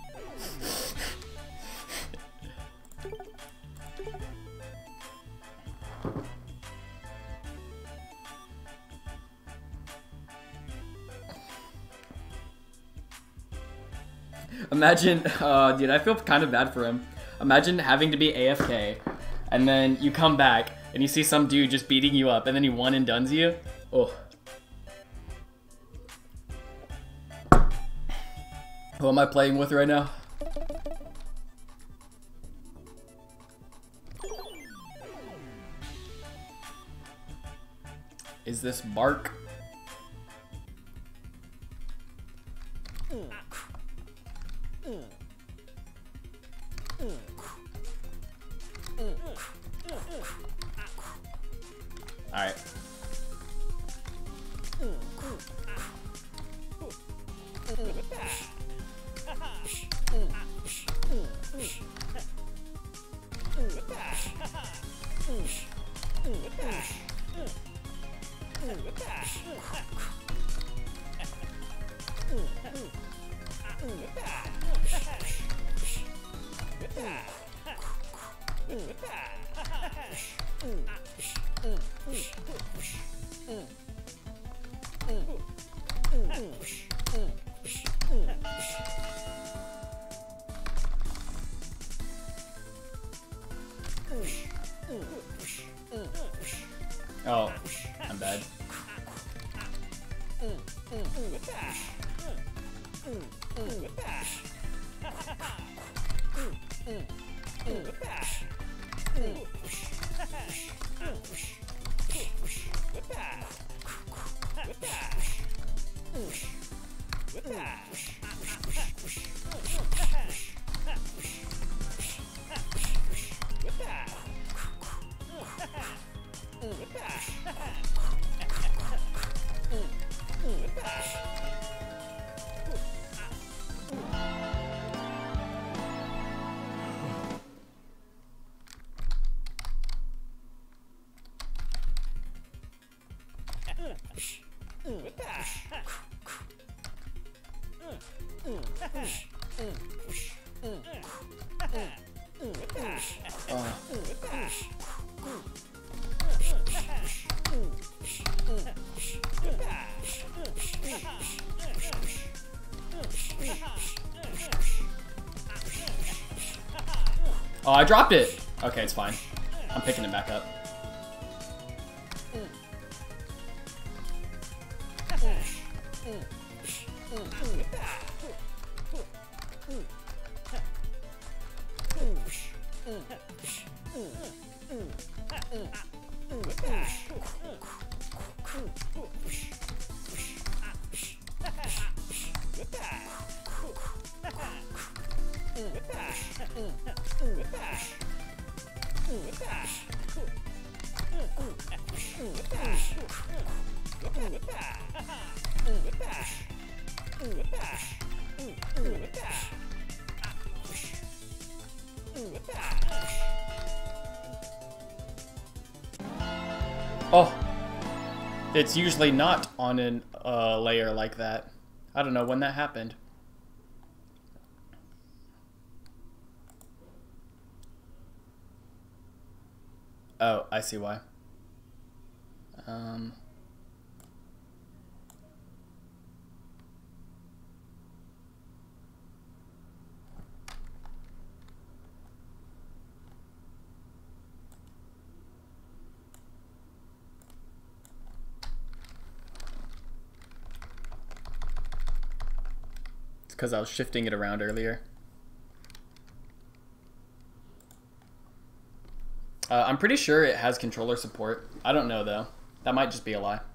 Imagine, dude, I feel kind of bad for him. Imagine having to be AFK, and then you come back, and you see some dude just beating you up, and then he one and dones you. Oh. Who am I playing with right now? Is this bark? Alright. Oh, I'm bad. Oh, I dropped it. Okay, it's fine. I'm picking it back up. Oh, it's usually not on an layer like that. I don't know when that happened. Oh, I see why. It's because I was shifting it around earlier. I'm pretty sure it has controller support. I don't know though. That might just be a lie.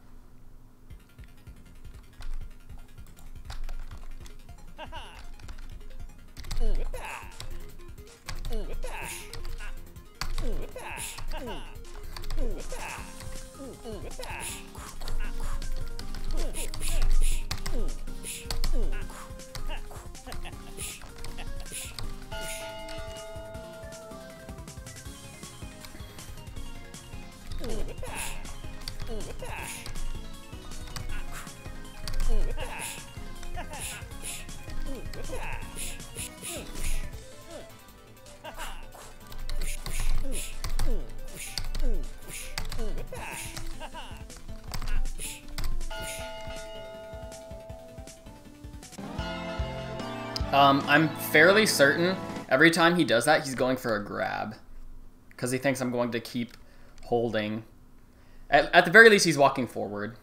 I'm fairly certain every time he does that, he's going for a grab. Because he thinks I'm going to keep holding. At the very least, he's walking forward.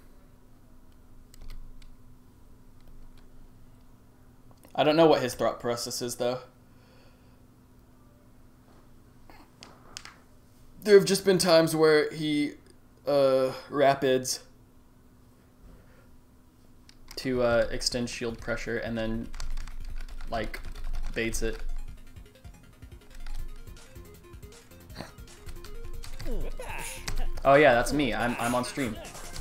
I don't know what his thought process is, though. There have just been times where he rapids to extend shield pressure and then like baits it. Oh yeah, that's me. I'm on stream.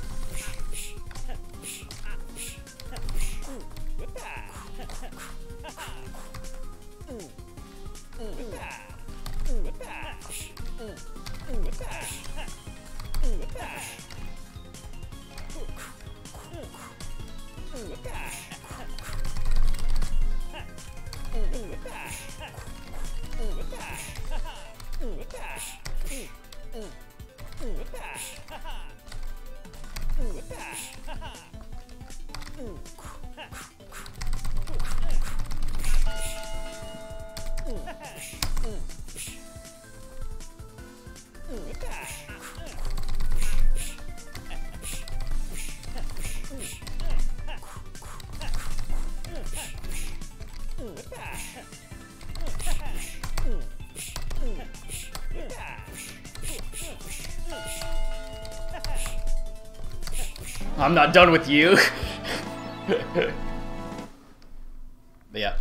I'm not done with you. But yeah.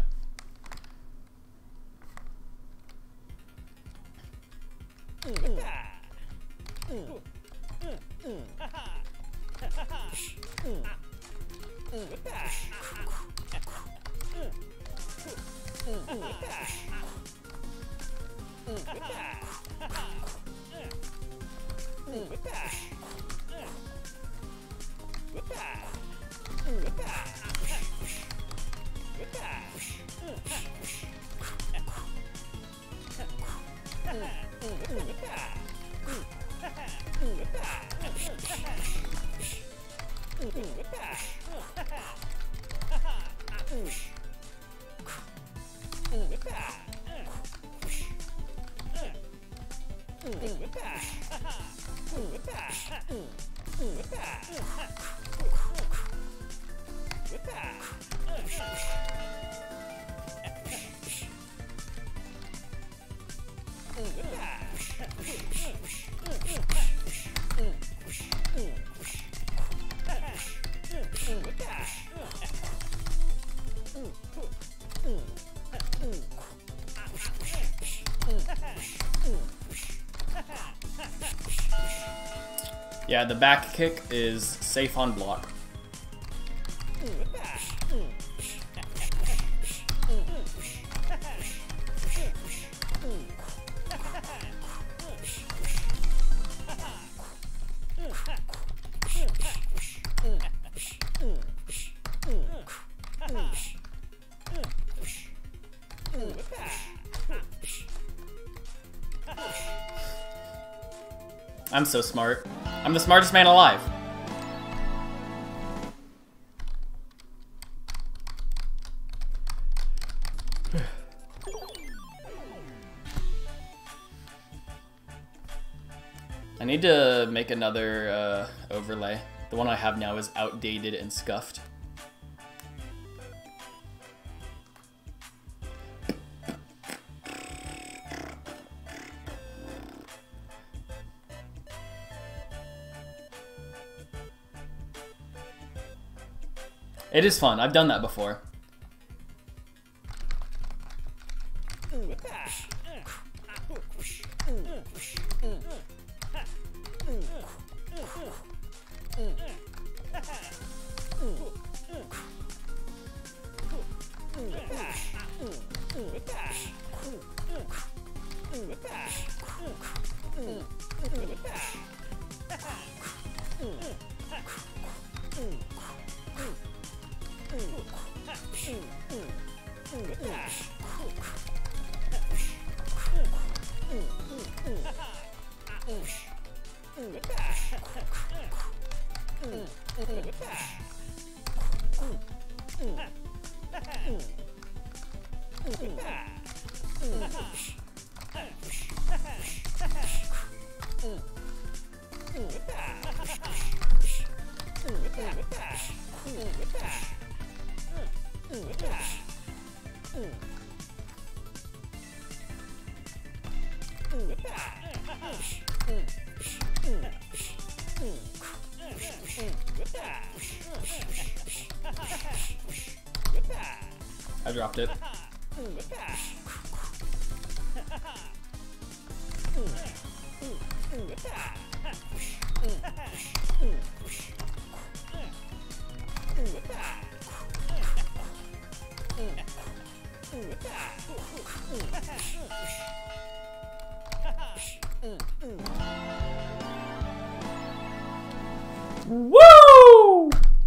Yeah, the back kick is safe on block. I'm so smart. I'm the smartest man alive. I need to make another overlay. The one I have now is outdated and scuffed. It is fun. I've done that before. I dropped it. Woo!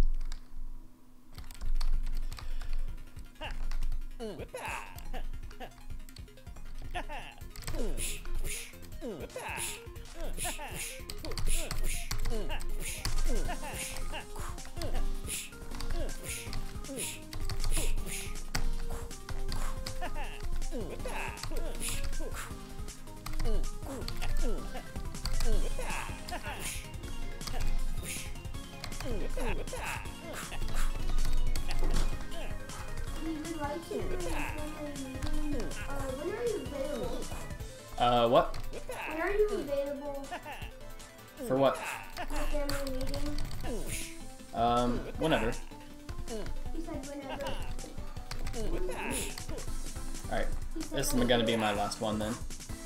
When are you available? What? When are you available For what? for family meeting? Whenever. He said whenever. Alright. This is gonna be my last one then.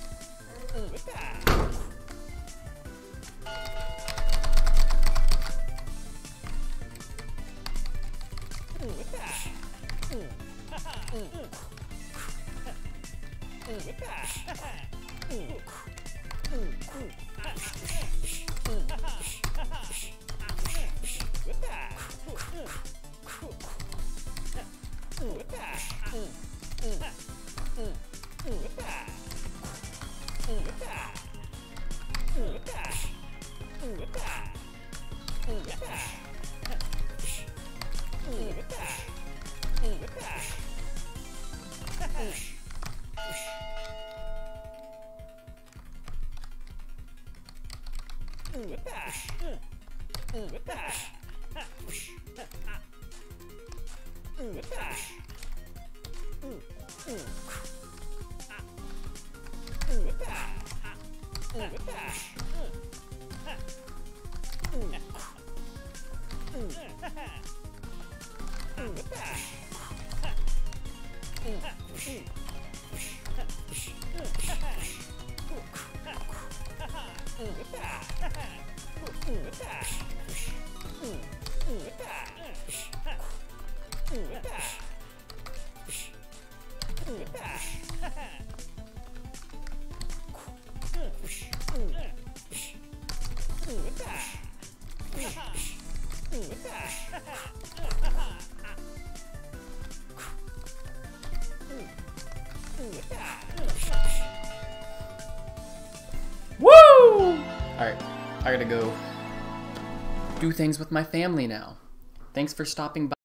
Woo! Alright, I gotta go do things with my family now. Thanks for stopping by.